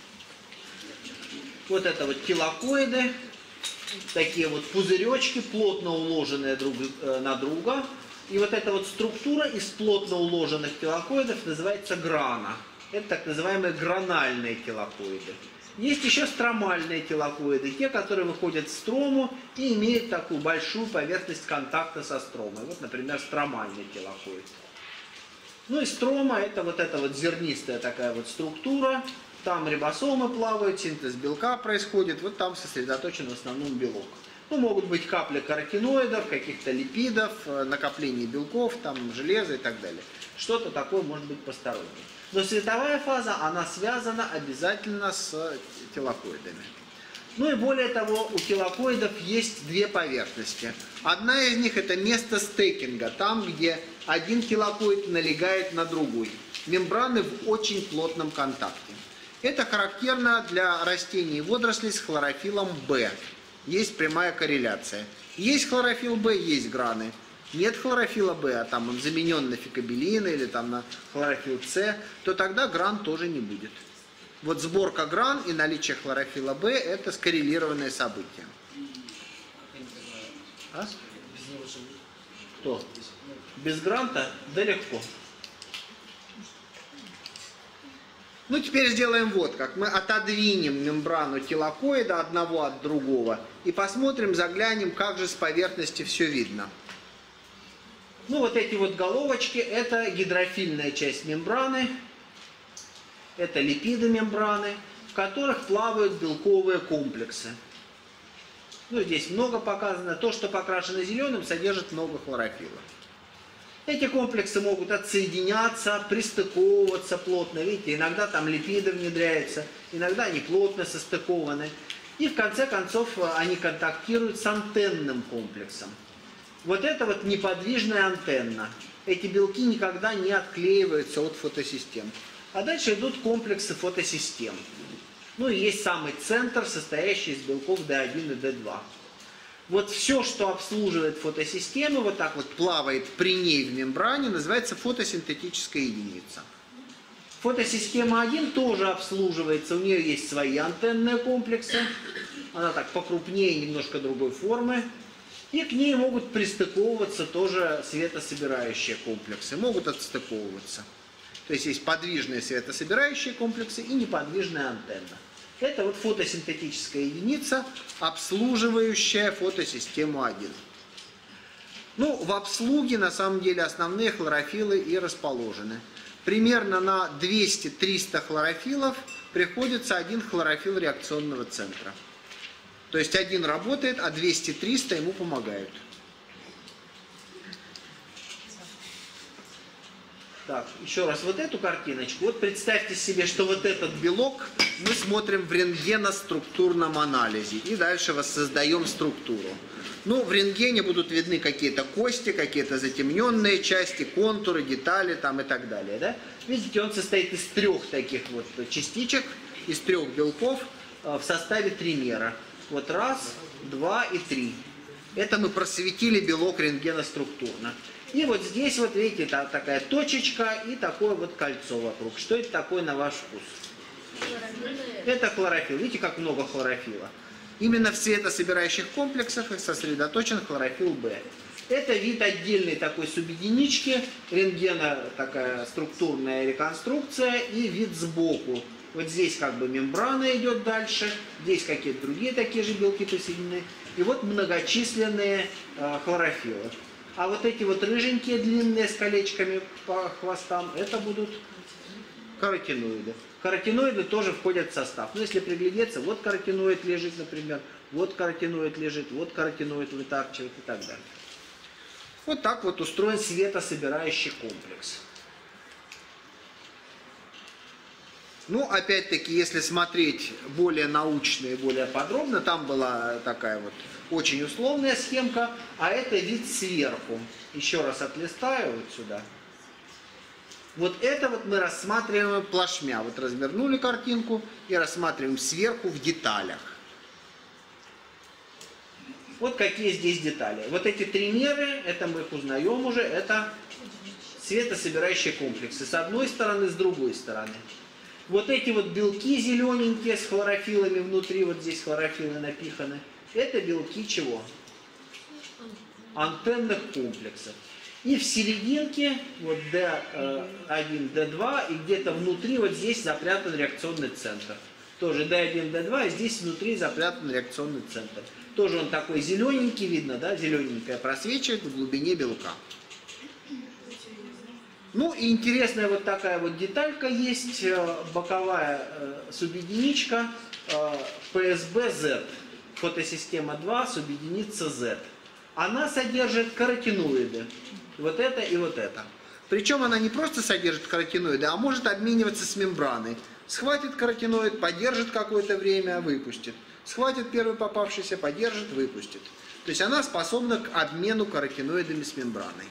S1: Вот это вот тилакоиды, такие вот пузыречки, плотно уложенные друг на друга. И вот эта вот структура из плотно уложенных тилакоидов называется грана. Это так называемые гранальные тилакоиды. Есть еще стромальные тилакоиды, те, которые выходят в строму и имеют такую большую поверхность контакта со стромой. Вот, например, стромальный тилакоид. Ну и строма — это вот эта вот зернистая такая вот структура. Там рибосомы плавают, синтез белка происходит, вот там сосредоточен в основном белок. Ну, могут быть капли каротиноидов, каких-то липидов, накопление белков, там, железа и так далее. Что-то такое может быть постороннее. Но световая фаза, она связана обязательно с тилакоидами. Ну и более того, у тилакоидов есть две поверхности. Одна из них — это место стекинга, там, где один тилакоид налегает на другой. Мембраны в очень плотном контакте. Это характерно для растений и водорослей с хлорофиллом В. Есть прямая корреляция. Есть хлорофилл В, есть граны. Нет хлорофилла В, а там он заменен на фикобилин или там на хлорофилл С, то тогда гран тоже не будет. Вот сборка гран и наличие хлорофилла В — это скоррелированные события. А? Кто? Без гранта? Да легко. Ну, теперь сделаем вот как. Мы отодвинем мембрану тилакоида одного от другого и посмотрим, заглянем, как же с поверхности все видно. Ну, вот эти вот головочки — это гидрофильная часть мембраны, это липиды мембраны, в которых плавают белковые комплексы. Ну, здесь много показано. То, что покрашено зеленым, содержит много хлорофилла. Эти комплексы могут отсоединяться, пристыковываться плотно. Видите, иногда там липиды внедряются, иногда они плотно состыкованы. И в конце концов они контактируют с антенным комплексом. Вот это вот неподвижная антенна. Эти белки никогда не отклеиваются от фотосистем. А дальше идут комплексы фотосистем. Ну и есть самый центр, состоящий из белков Д один и Д два. Вот все, что обслуживает фотосистему, вот так вот плавает при ней в мембране, называется фотосинтетическая единица. Фотосистема один тоже обслуживается, у нее есть свои антенные комплексы. Она так покрупнее, немножко другой формы. И к ней могут пристыковываться тоже светособирающие комплексы, могут отстыковываться. То есть есть подвижные светособирающие комплексы и неподвижная антенна. Это вот фотосинтетическая единица, обслуживающая фотосистему один. Ну, в обслуге на самом деле основные хлорофиллы и расположены. Примерно на двести-триста хлорофиллов приходится один хлорофилл реакционного центра. То есть один работает, а двести-триста ему помогают. Так, еще раз вот эту картиночку. Вот представьте себе, что вот этот белок мы смотрим в рентгеноструктурном анализе. И дальше воссоздаем структуру. Ну, в рентгене будут видны какие-то кости, какие-то затемненные части, контуры, детали там и так далее. Да? Видите, он состоит из трех таких вот частичек, из трех белков в составе тримера. Вот раз, два и три. Это мы просветили белок рентгеноструктурно. И вот здесь вот видите, та, такая точечка и такое вот кольцо вокруг. Что это такое на ваш вкус? Это хлорофилл. Видите, как много хлорофилла? Именно в светособирающих комплексах сосредоточен хлорофилл Б. Это вид отдельной такой субъединички, рентгена такая структурная реконструкция и вид сбоку. Вот здесь как бы мембрана идет дальше, здесь какие-то другие такие же белки присоединены. И вот многочисленные э, хлорофиллы. А вот эти вот рыженькие, длинные, с колечками по хвостам, это будут каротиноиды. Каротиноиды тоже входят в состав. Но если приглядеться, вот каротиноид лежит, например, вот каротиноид лежит, вот каротиноид вытарчивает и так далее. Вот так вот устроен светособирающий комплекс. Ну, опять-таки, если смотреть более научно и более подробно, там была такая вот очень условная схемка, а это вид сверху. Еще раз отлистаю вот сюда. Вот это вот мы рассматриваем плашмя. Вот развернули картинку и рассматриваем сверху в деталях. Вот какие здесь детали. Вот эти тримеры, это мы их узнаем уже, это светособирающие комплексы. С одной стороны, с другой стороны. Вот эти вот белки зелененькие с хлорофиллами внутри, вот здесь хлорофиллы напиханы. Это белки чего? Антенных комплексов. И в серединке, вот дэ один, дэ два, и где-то внутри вот здесь запрятан реакционный центр. Тоже дэ один, дэ два, и здесь внутри запрятан реакционный центр. Тоже он такой зелененький, видно, да, зелененькое просвечивает в глубине белка. Ну и интересная вот такая вот деталька есть, боковая субъединичка пэ эс бэ зет, фотосистема два, субъединица Z. Она содержит каротиноиды, вот это и вот это. Причем она не просто содержит каротиноиды, а может обмениваться с мембраной. Схватит каротиноид, подержит какое-то время, выпустит. Схватит первый попавшийся, подержит, выпустит. То есть она способна к обмену каротиноидами с мембраной.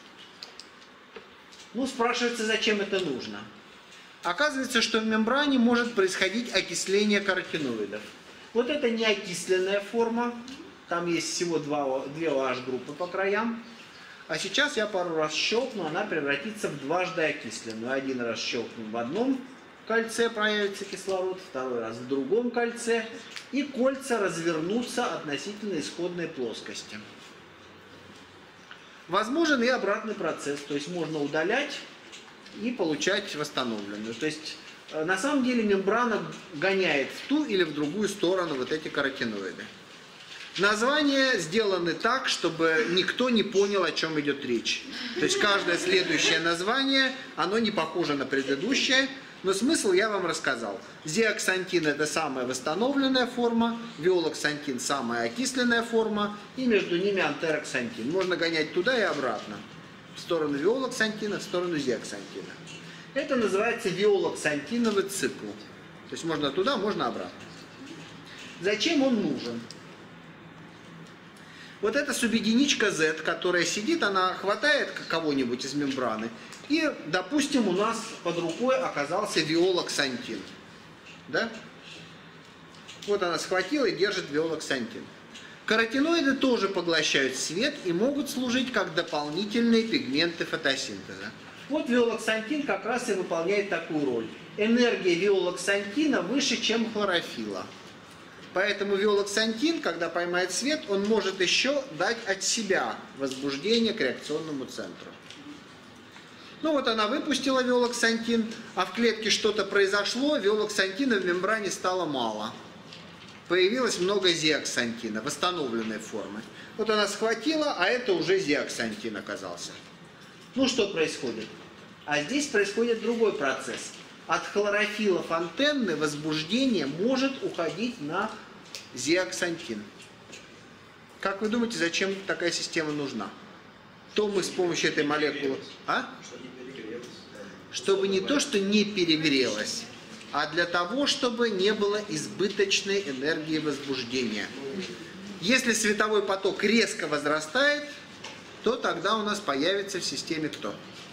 S1: Ну, спрашивается, зачем это нужно. Оказывается, что в мембране может происходить окисление каротиноидов. Вот это неокисленная форма. Там есть всего два, две о аш группы по краям. А сейчас я пару раз щелкну, она превратится в дважды окисленную. Один раз щелкну в одном кольце, проявится кислород, второй раз в другом кольце. И кольца развернутся относительно исходной плоскости. Возможен и обратный процесс, то есть можно удалять и получать восстановленную. То есть на самом деле мембрана гоняет в ту или в другую сторону вот эти каротиноиды. Названия сделаны так, чтобы никто не понял, о чем идет речь. То есть каждое следующее название, оно не похоже на предыдущее, но смысл я вам рассказал. Зеаксантин — это самая восстановленная форма, виолоксантин — самая окисленная форма, и между ними антероксантин. Можно гонять туда и обратно, в сторону виолоксантина, в сторону зеаксантина. Это называется виолоксантиновый цикл. То есть можно туда, можно обратно. Зачем он нужен? Вот эта субъединичка Z, которая сидит, она хватает кого-нибудь из мембраны. И, допустим, у нас под рукой оказался виолоксантин. Да? Вот она схватила и держит виолоксантин. Каротиноиды тоже поглощают свет и могут служить как дополнительные пигменты фотосинтеза. Вот виолоксантин как раз и выполняет такую роль. Энергия виолоксантина выше, чем хлорофилла. Поэтому виолоксантин, когда поймает свет, он может еще дать от себя возбуждение к реакционному центру. Ну вот она выпустила виолоксантин, а в клетке что-то произошло, виолоксантина в мембране стало мало. Появилось много зеаксантина, восстановленной формы. Вот она схватила, а это уже зеаксантин оказался. Ну что происходит? А здесь происходит другой процесс. От хлорофиллов антенны возбуждение может уходить на зеаксантин. Как вы думаете, зачем такая система нужна? То мы с помощью этой молекулы... А? Чтобы не то, что не перегрелось, а для того, чтобы не было избыточной энергии возбуждения. Если световой поток резко возрастает, то тогда у нас появится в системе кто?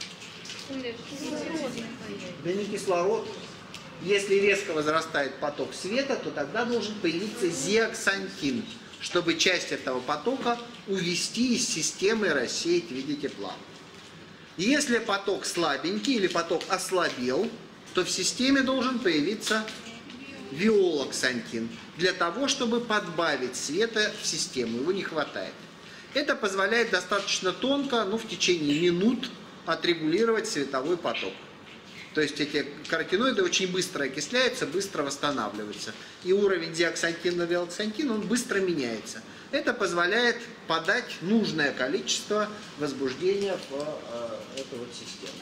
S1: Да не кислород. Если резко возрастает поток света, то тогда должен появиться зеаксантин, чтобы часть этого потока увести из системы и рассеять в виде тепла. Если поток слабенький или поток ослабел, то в системе должен появиться виолоксантин для того, чтобы подбавить света в систему. Его не хватает. Это позволяет достаточно тонко, ну, в течение минут отрегулировать световой поток. То есть эти каротиноиды очень быстро окисляются, быстро восстанавливаются. И уровень зеаксантина, виолоксантина, он быстро меняется. Это позволяет подать нужное количество возбуждения в э, эту вот систему.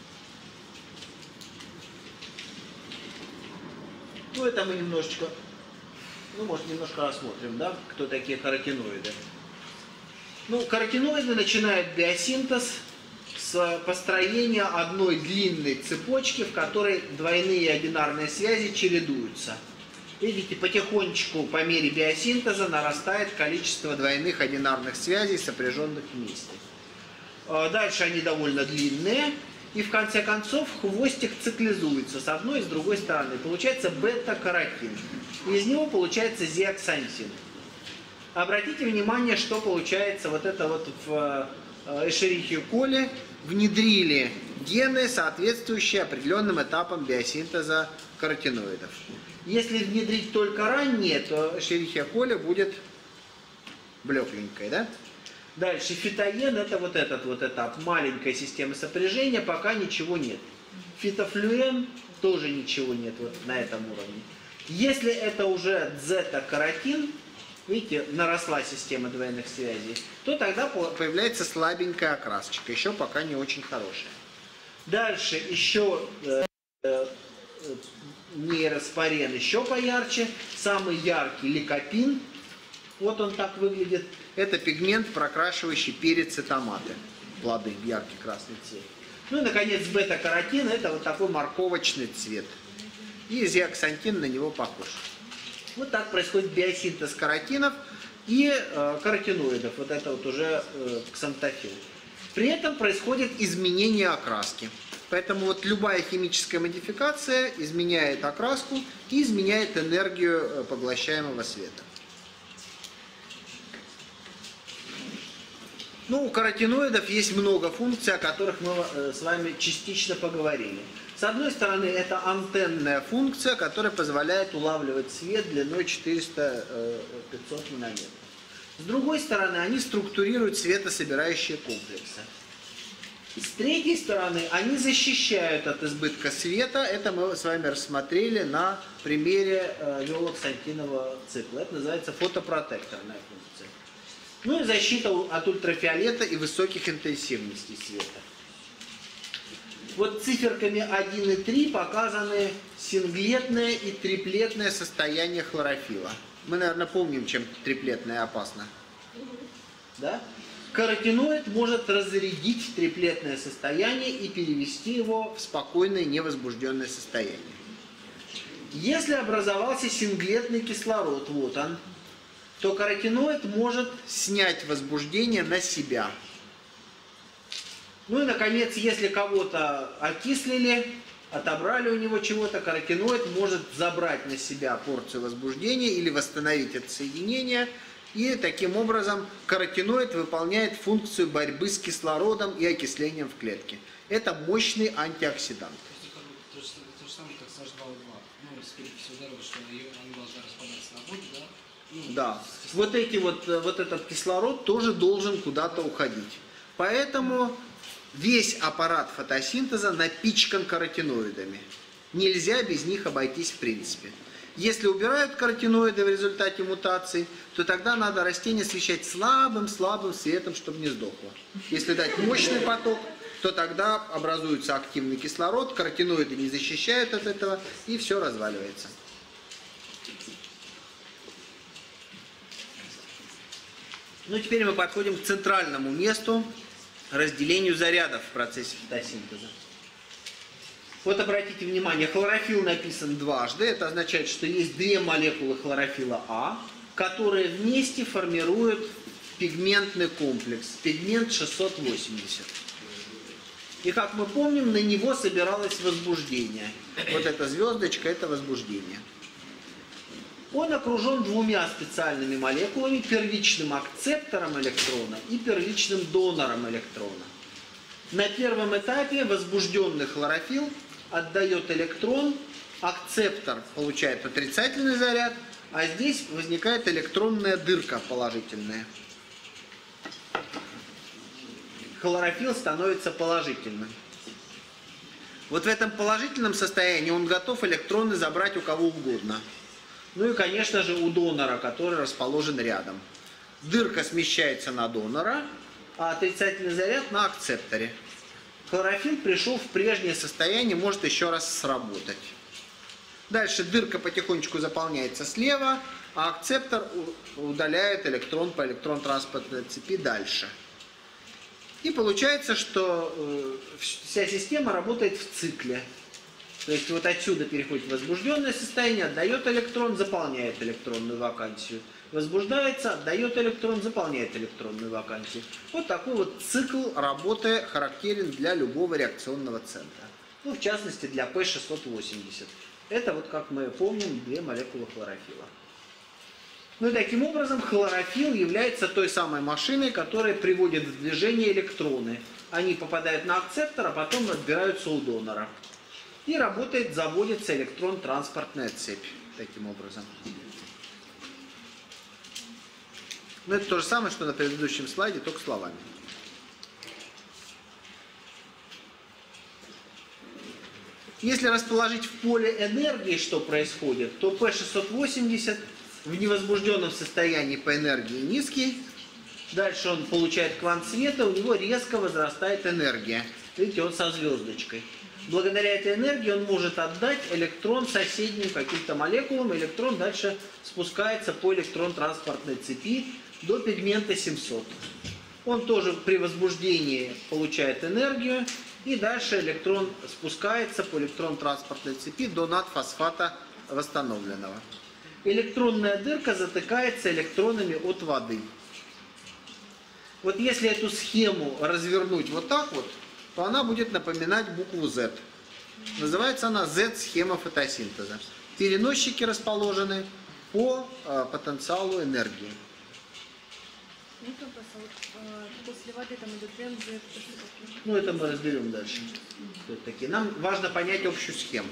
S1: Ну, это мы немножечко, ну, может, немножко рассмотрим, да, кто такие каротиноиды. Ну, каротиноиды начинают биосинтез с построения одной длинной цепочки, в которой двойные и одинарные связи чередуются. Видите, потихонечку по мере биосинтеза нарастает количество двойных одинарных связей, сопряженных вместе. Дальше они довольно длинные, и в конце концов хвостик циклизуется с одной и с другой стороны. Получается бета-каротин. Из него получается зеаксантин. Обратите внимание, что получается вот это вот в эшерихию коли. Внедрили гены, соответствующие определенным этапам биосинтеза каротиноидов. Если внедрить только ранние, то эшерихия коли будет блекленькой, да? Дальше фитоен — это вот этот вот этап, маленькая система сопряжения, пока ничего нет. Фитофлюен тоже ничего нет вот на этом уровне. Если это уже дзета-каротин, видите, наросла система двойных связей, то тогда появляется слабенькая окрасочка, еще пока не очень хорошая. Дальше еще э, э, нейроспорен еще поярче, самый яркий ликопин, вот он так выглядит. Это пигмент, прокрашивающий перец и томаты, плоды, яркий красный цвет. Ну и, наконец, бета-каротин — это вот такой морковочный цвет. И зеаксантин на него похож. Вот так происходит биосинтез каротинов и э, каротиноидов. Вот это вот уже э, ксантофилл. При этом происходит изменение окраски. Поэтому вот любая химическая модификация изменяет окраску и изменяет энергию э, поглощаемого света. Ну, у каротиноидов есть много функций, о которых мы э, с вами частично поговорили. С одной стороны, это антенная функция, которая позволяет улавливать свет длиной четыреста-пятьсот нанометров. С другой стороны, они структурируют светособирающие комплексы. С третьей стороны, они защищают от избытка света. Это мы с вами рассмотрели на примере э, виолоксантинового цикла. Это называется фотопротекторная функция. Ну и защита от ультрафиолета и высоких интенсивностей света. Вот циферками один и три показаны синглетное и триплетное состояние хлорофилла. Мы, наверное, помним, чем триплетное опасно. Да? Каротиноид может разрядить триплетное состояние и перевести его в спокойное невозбужденное состояние. Если образовался синглетный кислород, вот он, то каротиноид может снять возбуждение на себя. Ну и, наконец, если кого-то окислили, отобрали у него чего-то, каротиноид может забрать на себя порцию возбуждения или восстановить это соединение. И таким образом каротиноид выполняет функцию борьбы с кислородом и окислением в клетке. Это мощный антиоксидант.
S7: То же самое, как с эйч два о два. Ну, с перекисью водорода, что ее, она должна распадаться на воду, да? Ну,
S1: да. Вот, эти вот, вот этот кислород тоже должен куда-то уходить. Поэтому весь аппарат фотосинтеза напичкан каротиноидами. Нельзя без них обойтись в принципе. Если убирают каротиноиды в результате мутаций, то тогда надо растение освещать слабым-слабым светом, чтобы не сдохло. Если дать мощный поток, то тогда образуется активный кислород, каротиноиды не защищают от этого, и все разваливается. Ну, теперь мы подходим к центральному месту, разделению зарядов в процессе фотосинтеза. Вот обратите внимание, хлорофилл написан дважды. Это означает, что есть две молекулы хлорофилла А, которые вместе формируют пигментный комплекс, пигмент шестьсот восемьдесят. И как мы помним, на него собиралось возбуждение. Вот эта звездочка – это возбуждение. Он окружен двумя специальными молекулами, первичным акцептором электрона и первичным донором электрона. На первом этапе возбужденный хлорофилл отдает электрон, акцептор получает отрицательный заряд, а здесь возникает электронная дырка положительная. Хлорофилл становится положительным. Вот в этом положительном состоянии он готов электроны забрать у кого угодно. Ну и, конечно же, у донора, который расположен рядом. Дырка смещается на донора, а отрицательный заряд на акцепторе. Хлорофилл пришел в прежнее состояние, может еще раз сработать. Дальше дырка потихонечку заполняется слева, а акцептор удаляет электрон по электрон-транспортной цепи дальше. И получается, что вся система работает в цикле. То есть вот отсюда переходит в возбужденное состояние, отдает электрон, заполняет электронную вакансию. Возбуждается, отдает электрон, заполняет электронную вакансию. Вот такой вот цикл работы характерен для любого реакционного центра. Ну, в частности, для P шестьсот восемьдесят. Это вот, как мы помним, две молекулы хлорофилла. Ну и таким образом хлорофилл является той самой машиной, которая приводит в движение электроны. Они попадают на акцептор, а потом разбираются у донора. И работает, заводится электрон-транспортная цепь. Таким образом. Но это то же самое, что на предыдущем слайде, только словами. Если расположить в поле энергии, что происходит, то P шестьсот восемьдесят в невозбужденном состоянии по энергии низкий. Дальше он получает квант света, у него резко возрастает энергия. Видите, он со звездочкой. Благодаря этой энергии он может отдать электрон соседним каким-то молекулам. Электрон дальше спускается по электрон-транспортной цепи до пигмента семьсот. Он тоже при возбуждении получает энергию. И дальше электрон спускается по электрон-транспортной цепи до надфосфата восстановленного. Электронная дырка затыкается электронами от воды. Вот если эту схему развернуть вот так вот, то она будет напоминать букву Z. Называется она Z-схема фотосинтеза. Переносчики расположены по э, потенциалу энергии.
S3: После воды там идут бензы.
S1: Ну, это мы разберем дальше. Такие. Нам важно понять общую схему.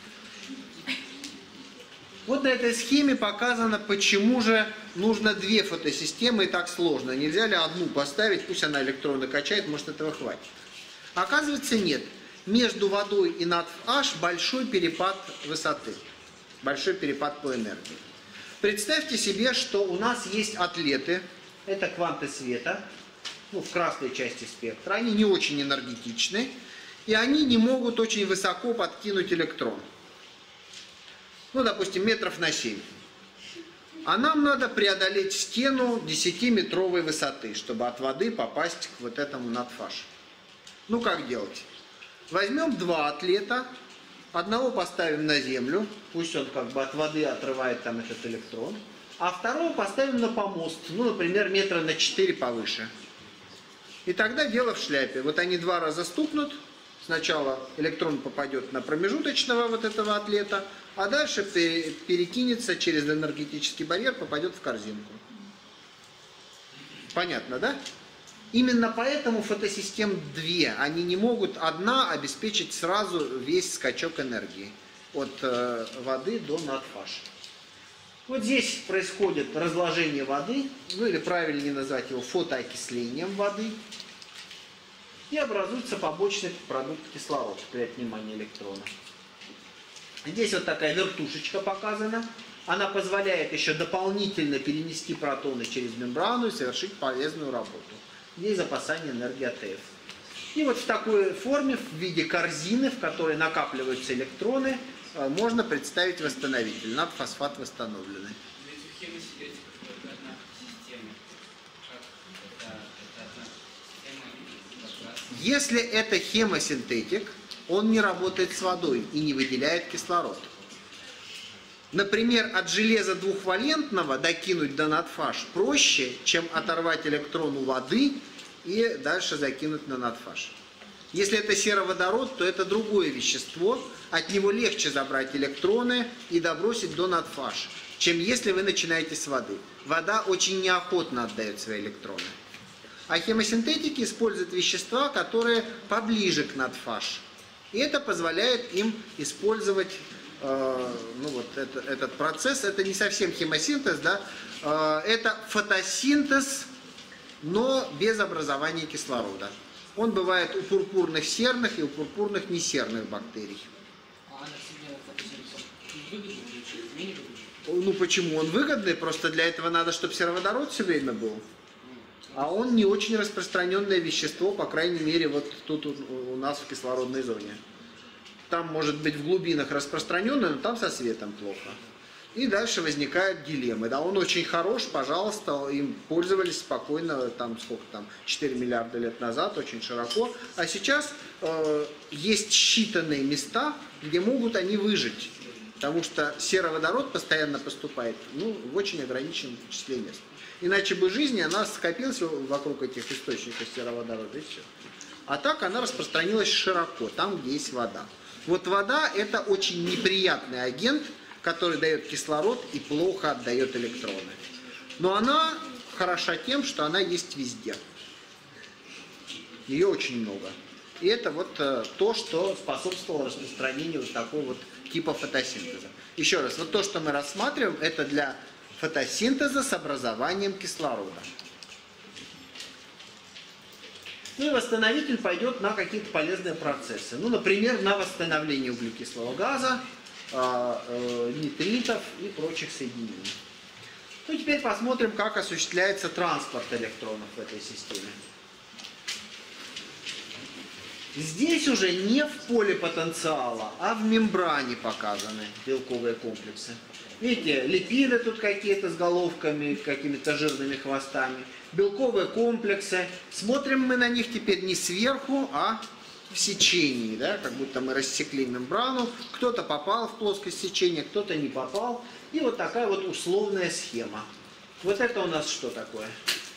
S1: Вот на этой схеме показано, почему же нужно две фотосистемы и так сложно. Нельзя ли одну поставить, пусть она электроны качает, может этого хватит. Оказывается, нет. Между водой и NADH большой перепад высоты. Большой перепад по энергии. Представьте себе, что у нас есть атлеты. Это кванты света. Ну, в красной части спектра. Они не очень энергетичны. И они не могут очень высоко подкинуть электрон. Ну, допустим, метров на семь. А нам надо преодолеть стену десятиметровой высоты, чтобы от воды попасть к вот этому NADH. Ну, как делать? Возьмем два атлета, одного поставим на землю, пусть он как бы от воды отрывает там этот электрон, а второго поставим на помост, ну, например, метра на четыре повыше. И тогда дело в шляпе. Вот они два раза стукнут, сначала электрон попадет на промежуточного вот этого атлета, а дальше перекинется через энергетический барьер, попадет в корзинку. Понятно, да? Именно поэтому фотосистем две. Они не могут одна обеспечить сразу весь скачок энергии от э, воды до NADH. Вот здесь происходит разложение воды, ну или правильнее назвать его фотоокислением воды. И образуется побочный продукт кислорода при отнимании электрона. Здесь вот такая вертушечка показана. Она позволяет еще дополнительно перенести протоны через мембрану и совершить полезную работу. Здесь запасание энергии АТФ. И вот в такой форме, в виде корзины, в которой накапливаются электроны, можно представить восстановитель. надфосфат восстановленный.
S4: Эти схемы сидят как одна система. Как
S1: Если это хемосинтетик, он не работает с водой и не выделяет кислород. Например, от железа двухвалентного докинуть до надфаш проще, чем оторвать электрон у воды и дальше закинуть на надфаш. Если это сероводород, то это другое вещество, от него легче забрать электроны и добросить до надфаш, чем если вы начинаете с воды. Вода очень неохотно отдает свои электроны. А хемосинтетики используют вещества, которые поближе к надфаш. И это позволяет им использовать э, ну вот это, этот процесс. Это не совсем хемосинтез, да? э, это фотосинтез, но без образования кислорода. Он бывает у пурпурных серных и у пурпурных несерных бактерий.
S7: А аноксидный фотосинтез выгодный или не выгодный?
S1: Ну почему? Он выгодный, просто для этого надо, чтобы сероводород все время был. А он не очень распространенное вещество, по крайней мере, вот тут у нас в кислородной зоне. Там может быть в глубинах распространенное, но там со светом плохо. И дальше возникают дилеммы. Да, он очень хорош, пожалуйста, им пользовались спокойно, там сколько там, четыре миллиарда лет назад, очень широко. А сейчас э, есть считанные места, где могут они выжить. Потому что сероводород постоянно поступает, ну, в очень ограниченном числе мест. Иначе бы жизнь, она скопилась вокруг этих источников сероводорода, и все. А так она распространилась широко, там, где есть вода. Вот вода – это очень неприятный агент, который дает кислород и плохо отдает электроны. Но она хороша тем, что она есть везде. Ее очень много. И это вот э, то, что способствовало распространению вот такого вот типа фотосинтеза. Еще раз, вот то, что мы рассматриваем, это для фотосинтеза с образованием кислорода. Ну и восстановитель пойдет на какие-то полезные процессы. Ну, например, на восстановление углекислого газа, э, э, нитритов и прочих соединений. Ну, теперь посмотрим, как осуществляется транспорт электронов в этой системе. Здесь уже не в поле потенциала, а в мембране показаны белковые комплексы. Видите, липиды тут какие-то с головками, какими-то жирными хвостами. Белковые комплексы. Смотрим мы на них теперь не сверху, а в сечении. Да? Как будто мы рассекли мембрану. Кто-то попал в плоскость сечения, кто-то не попал. И вот такая вот условная схема. Вот это у нас что такое?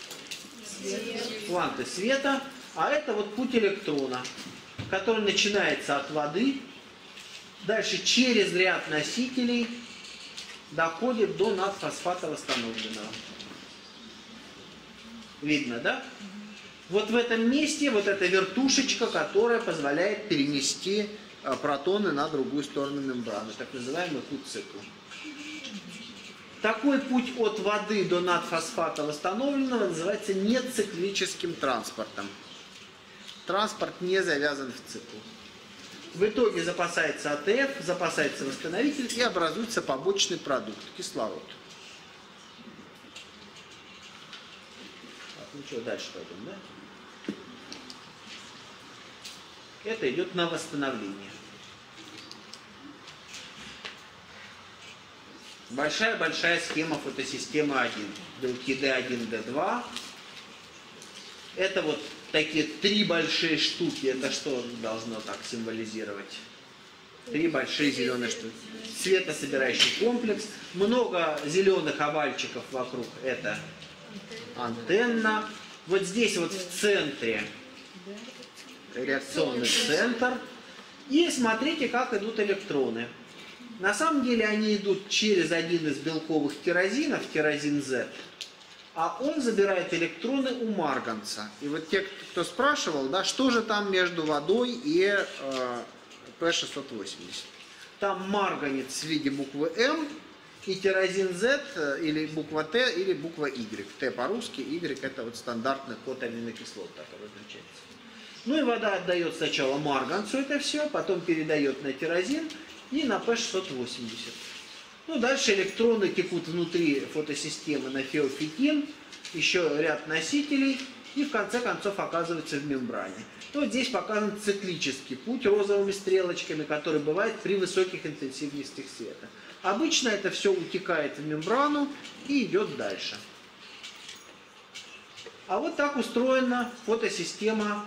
S1: Кванты света. А это вот путь электрона, который начинается от воды, дальше через ряд носителей доходит до надфосфата восстановленного. Видно, да? Вот в этом месте вот эта вертушечка, которая позволяет перенести протоны на другую сторону мембраны, так называемый путь цикла. Такой путь от воды до надфосфата восстановленного называется нециклическим транспортом. Транспорт не завязан в цикл. В итоге запасается АТФ, запасается восстановитель и образуется побочный продукт – кислород. Так, ну что, дальше пойдем, да? Это идет на восстановление. Большая-большая схема фотосистемы один. Белки Д один, Д два. Это вот такие три большие штуки. Это что должно так символизировать? Три большие зеленые штуки. Светособирающий комплекс. Много зеленых овальчиков вокруг. Это антенна. Вот здесь вот в центре реакционный центр. И смотрите, как идут электроны. На самом деле они идут через один из белковых тирозинов, тирозин Z, а он забирает электроны у марганца. И вот те, кто спрашивал, да, что же там между водой и э, П шестьсот восемьдесят. Там марганец в виде буквы М и тирозин Z, или буква Т, или буква Y. Т по-русски, Y это вот стандартный код аминокислот, так обозначается. Ну и вода отдает сначала марганцу это все, потом передает на тирозин и на П шестьсот восемьдесят. Ну, дальше электроны текут внутри фотосистемы на феофитин, еще ряд носителей, и в конце концов оказываются в мембране. Ну, вот здесь показан циклический путь розовыми стрелочками, который бывает при высоких интенсивностях света. Обычно это все утекает в мембрану и идет дальше. А вот так устроена фотосистема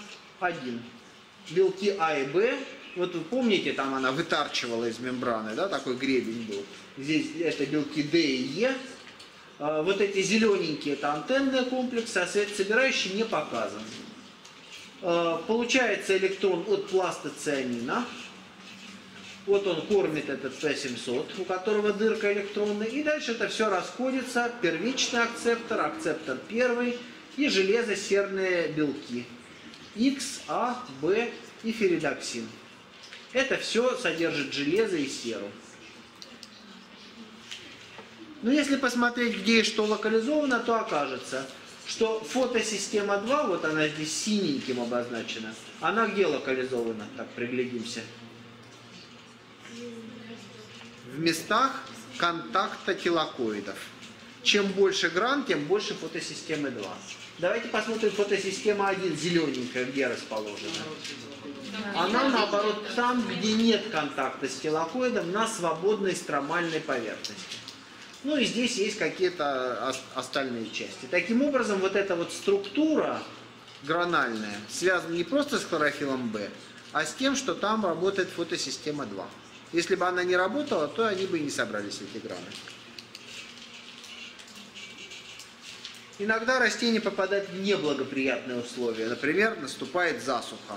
S1: один. Белки А и Б. Вот вы помните, там она вытарчивала из мембраны, да, такой гребень был. Здесь это белки Д и Е. Вот эти зелененькие, это антенные комплексы, а собирающий не показан. Получается электрон от пласта цианина. Вот он кормит этот П семьсот, у которого дырка электронная. И дальше это все расходится. Первичный акцептор, акцептор первый и железосерные белки. Х, А, В и ферридоксин. Это все содержит железо и серу. Но если посмотреть, где и что локализовано, то окажется, что фотосистема два, вот она здесь синеньким обозначена, она где локализована? Так, приглядимся. В местах контакта тилакоидов. Чем больше гран, тем больше фотосистемы два. Давайте посмотрим фотосистема один, зелененькая, где расположена. Она, наоборот, там, где нет контакта с тилакоидом, на свободной стромальной поверхности. Ну и здесь есть какие-то остальные части. Таким образом, вот эта вот структура гранальная связана не просто с хлорофиллом Б, а с тем, что там работает фотосистема два. Если бы она не работала, то они бы и не собрались, эти граны. Иногда растение попадает в неблагоприятные условия. Например, наступает засуха.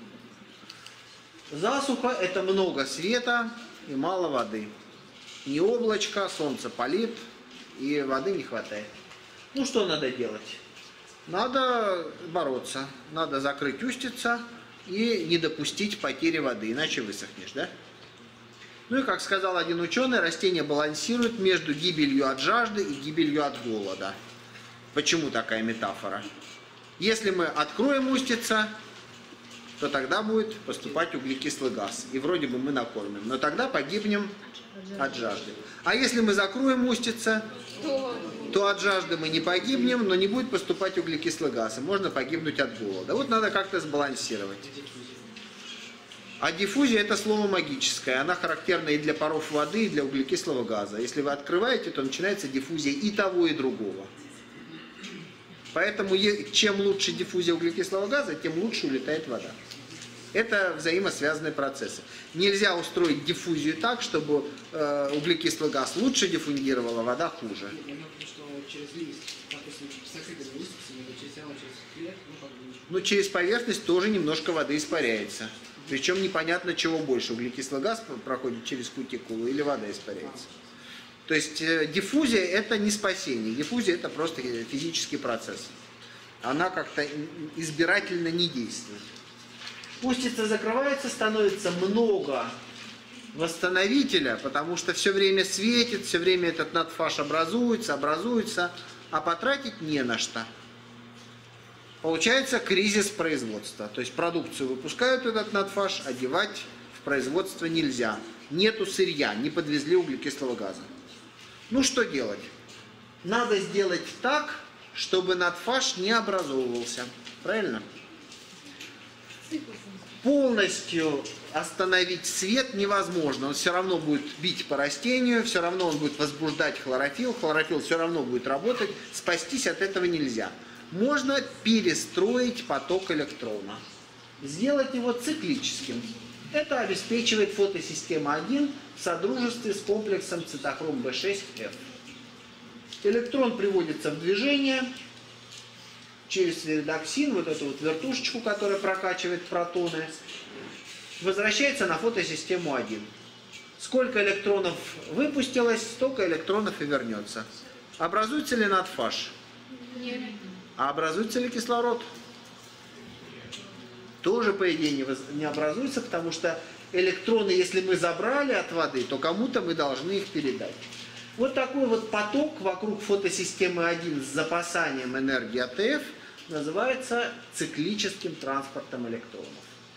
S1: Засуха – это много света и мало воды. Не облачко, солнце палит, и воды не хватает. Ну, что надо делать? Надо бороться. Надо закрыть устица и не допустить потери воды, иначе высохнешь, да? Ну и, как сказал один ученый, растение балансирует между гибелью от жажды и гибелью от голода. Почему такая метафора? Если мы откроем устица, то тогда будет поступать углекислый газ. И вроде бы мы накормим. Но тогда погибнем от жажды. А если мы закроем устица, то от жажды мы не погибнем, но не будет поступать углекислый газ. И можно погибнуть от голода. Вот надо как-то сбалансировать. А диффузия – это слово магическое. Она характерна и для паров воды, и для углекислого газа. Если вы открываете, то начинается диффузия и того, и другого. Поэтому чем лучше диффузия углекислого газа, тем лучше улетает вода. Это взаимосвязанные процессы. Нельзя устроить диффузию так, чтобы э, углекислый газ лучше диффундировал, а вода хуже. Ну, через поверхность тоже немножко воды испаряется. Причем непонятно, чего больше. Углекислый газ проходит через кутикулу или вода испаряется. То есть э, диффузия – это не спасение. Диффузия – это просто физический процесс. Она как-то избирательно не действует. Устица закрывается, становится много восстановителя, потому что все время светит, все время этот надфаш образуется, образуется, а потратить не на что. Получается кризис производства. То есть продукцию выпускают этот надфаш, одевать в производство нельзя. Нету сырья, не подвезли углекислого газа. Ну что делать? Надо сделать так, чтобы надфаш не образовывался. Правильно? Полностью остановить свет невозможно. Он все равно будет бить по растению, все равно он будет возбуждать хлорофилл, хлорофилл все равно будет работать. Спастись от этого нельзя. Можно перестроить поток электрона. Сделать его циклическим. Это обеспечивает фотосистема один в содружестве с комплексом цитохром бэ шесть эф. Электрон приводится в движение через ферридоксин, вот эту вот вертушечку, которая прокачивает протоны, возвращается на фотосистему один. Сколько электронов выпустилось, столько электронов и вернется. Образуется ли надфаш?
S2: Нет.
S1: А образуется ли кислород? Тоже, по идее, не образуется, потому что электроны, если мы забрали от воды, то кому-то мы должны их передать. Вот такой вот поток вокруг фотосистемы один с запасанием энергии А Т Ф называется циклическим транспортом электронов.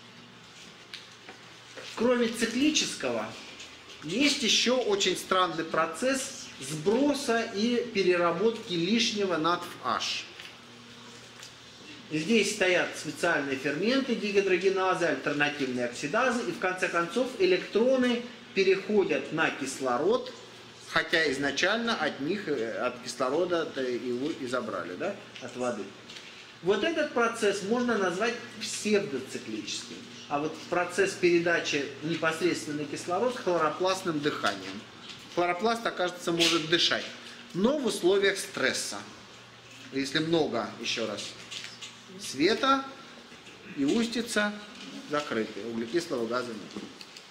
S1: Кроме циклического, есть еще очень странный процесс сброса и переработки лишнего надф-H. Здесь стоят специальные ферменты, дигидрогеназы, альтернативные оксидазы, и в конце концов электроны переходят на кислород, хотя изначально от них, от кислорода и, и забрали, да, от воды. Вот этот процесс можно назвать псевдоциклическим. А вот процесс передачи непосредственно кислород хлоропластным дыханием. Хлоропласт, окажется, может дышать, но в условиях стресса. Если много, еще раз, света и устица закрыты, углекислого газа нет.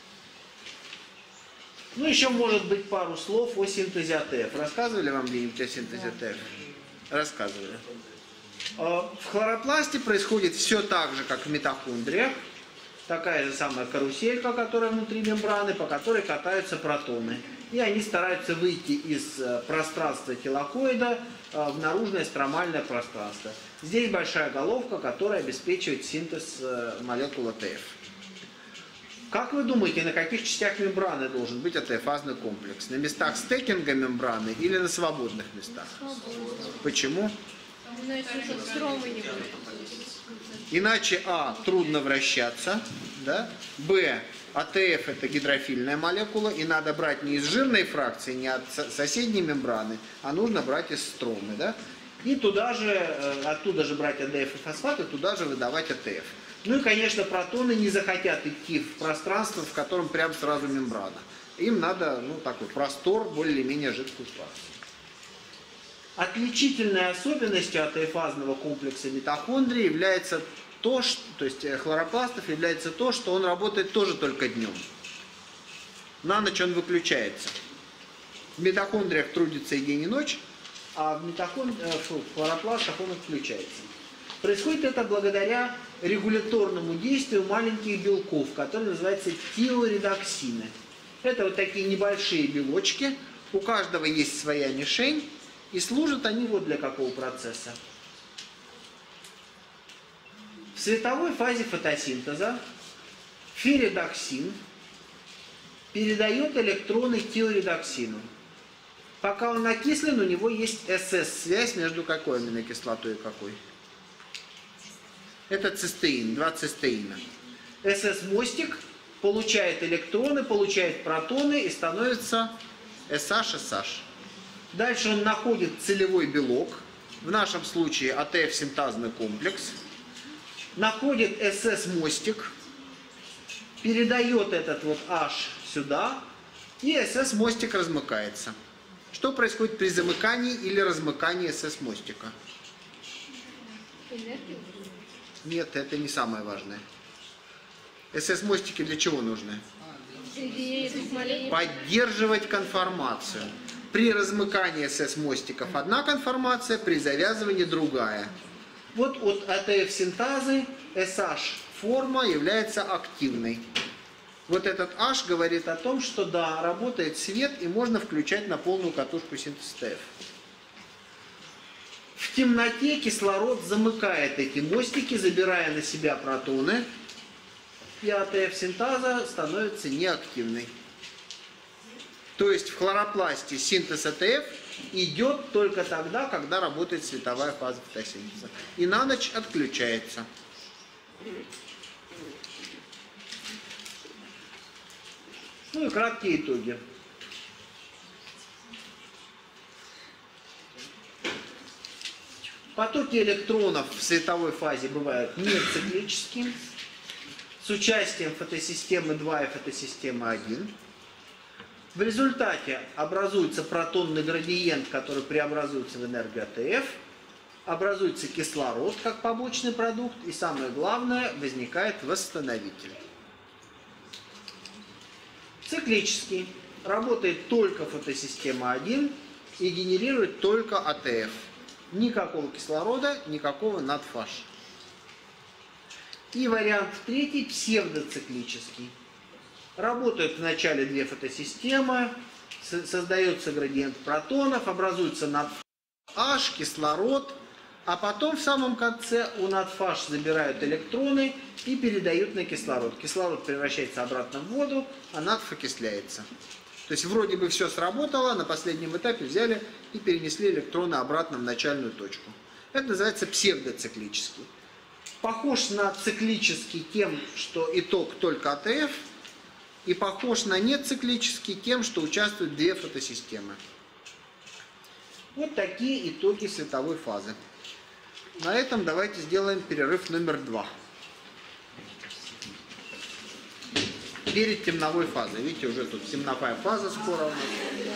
S1: Ну, еще может быть пару слов о синтезе АТФ. Рассказывали вам где-нибудь о синтезе АТФ? Рассказывали. В хлоропласте происходит все так же, как в митохондриях. Такая же самая каруселька, которая внутри мембраны, по которой катаются протоны. И они стараются выйти из пространства тилакоида в наружное стромальное пространство. Здесь большая головка, которая обеспечивает синтез молекул АТФ. Как вы думаете, на каких частях мембраны должен быть АТФазный комплекс? На местах стекинга мембраны или на свободных местах? Почему? Иначе а. трудно вращаться, да? Б. АТФ это гидрофильная молекула, и надо брать не из жирной фракции, не от соседней мембраны, а нужно брать из стромы, да? И туда же, оттуда же брать АДФ и фосфаты, туда же выдавать АТФ. Ну и, конечно, протоны не захотят идти в пространство, в котором прям сразу мембрана. Им надо, ну, такой простор, более-менее жидкую фракцию. Отличительной особенностью АТФазного комплекса митохондрии является то, что, то есть хлоропластов является то, что он работает тоже только днем. На ночь он выключается. В митохондриях трудится и день, и ночь, а в, митохон... в хлоропластах он отключается. Происходит это благодаря регуляторному действию маленьких белков, которые называются тиоредоксины. Это вот такие небольшие белочки, у каждого есть своя мишень, и служат они вот для какого процесса. В световой фазе фотосинтеза ферридоксин передает электроны тиоредоксину. Пока он окислен, у него есть эс эс-связь между какой аминокислотой и какой? Это цистеин, два цистеина. эс эс-мостик получает электроны, получает протоны и становится эс аш эс аш. Дальше он находит целевой белок, в нашем случае АТФ-синтазный комплекс, находит эс эс-мостик, передает этот вот H сюда, и эс эс-мостик размыкается. Что происходит при замыкании или размыкании эс эс-мостика? Нет, это не самое важное. эс эс-мостики для чего нужны? Поддерживать конформацию. При размыкании эс эс-мостиков одна конформация, при завязывании другая. Вот от АТФ-синтазы эс аш-форма является активной. Вот этот H говорит о том, что да, работает свет и можно включать на полную катушку синтез ТФ. В темноте кислород замыкает эти мостики, забирая на себя протоны, и АТФ-синтаза становится неактивной. То есть в хлоропласте синтез АТФ идет только тогда, когда работает световая фаза фотосинтеза. И на ночь отключается. Ну и краткие итоги. Потоки электронов в световой фазе бывают нециклическими, с участием фотосистемы два и фотосистемы один. В результате образуется протонный градиент, который преобразуется в энергию АТФ, образуется кислород как побочный продукт, и самое главное, возникает восстановитель. Циклический. Работает только фотосистема один и генерирует только АТФ. Никакого кислорода, никакого надфаш. И вариант третий, псевдоциклический. Работают вначале две фотосистемы, создается градиент протонов, образуется надфаш, кислород, а потом в самом конце у надфаш забирают электроны и передают на кислород. Кислород превращается обратно в воду, а надф окисляется. То есть вроде бы все сработало, на последнем этапе взяли и перенесли электроны обратно в начальную точку. Это называется псевдоциклический. Похож на циклический тем, что итог только АТФ, и похож на нециклический тем, что участвуют две фотосистемы. Вот такие итоги световой фазы. на этом давайте сделаем перерыв номер два. Перед темновой фазой. Видите, уже тут темновая фаза скоро у нас.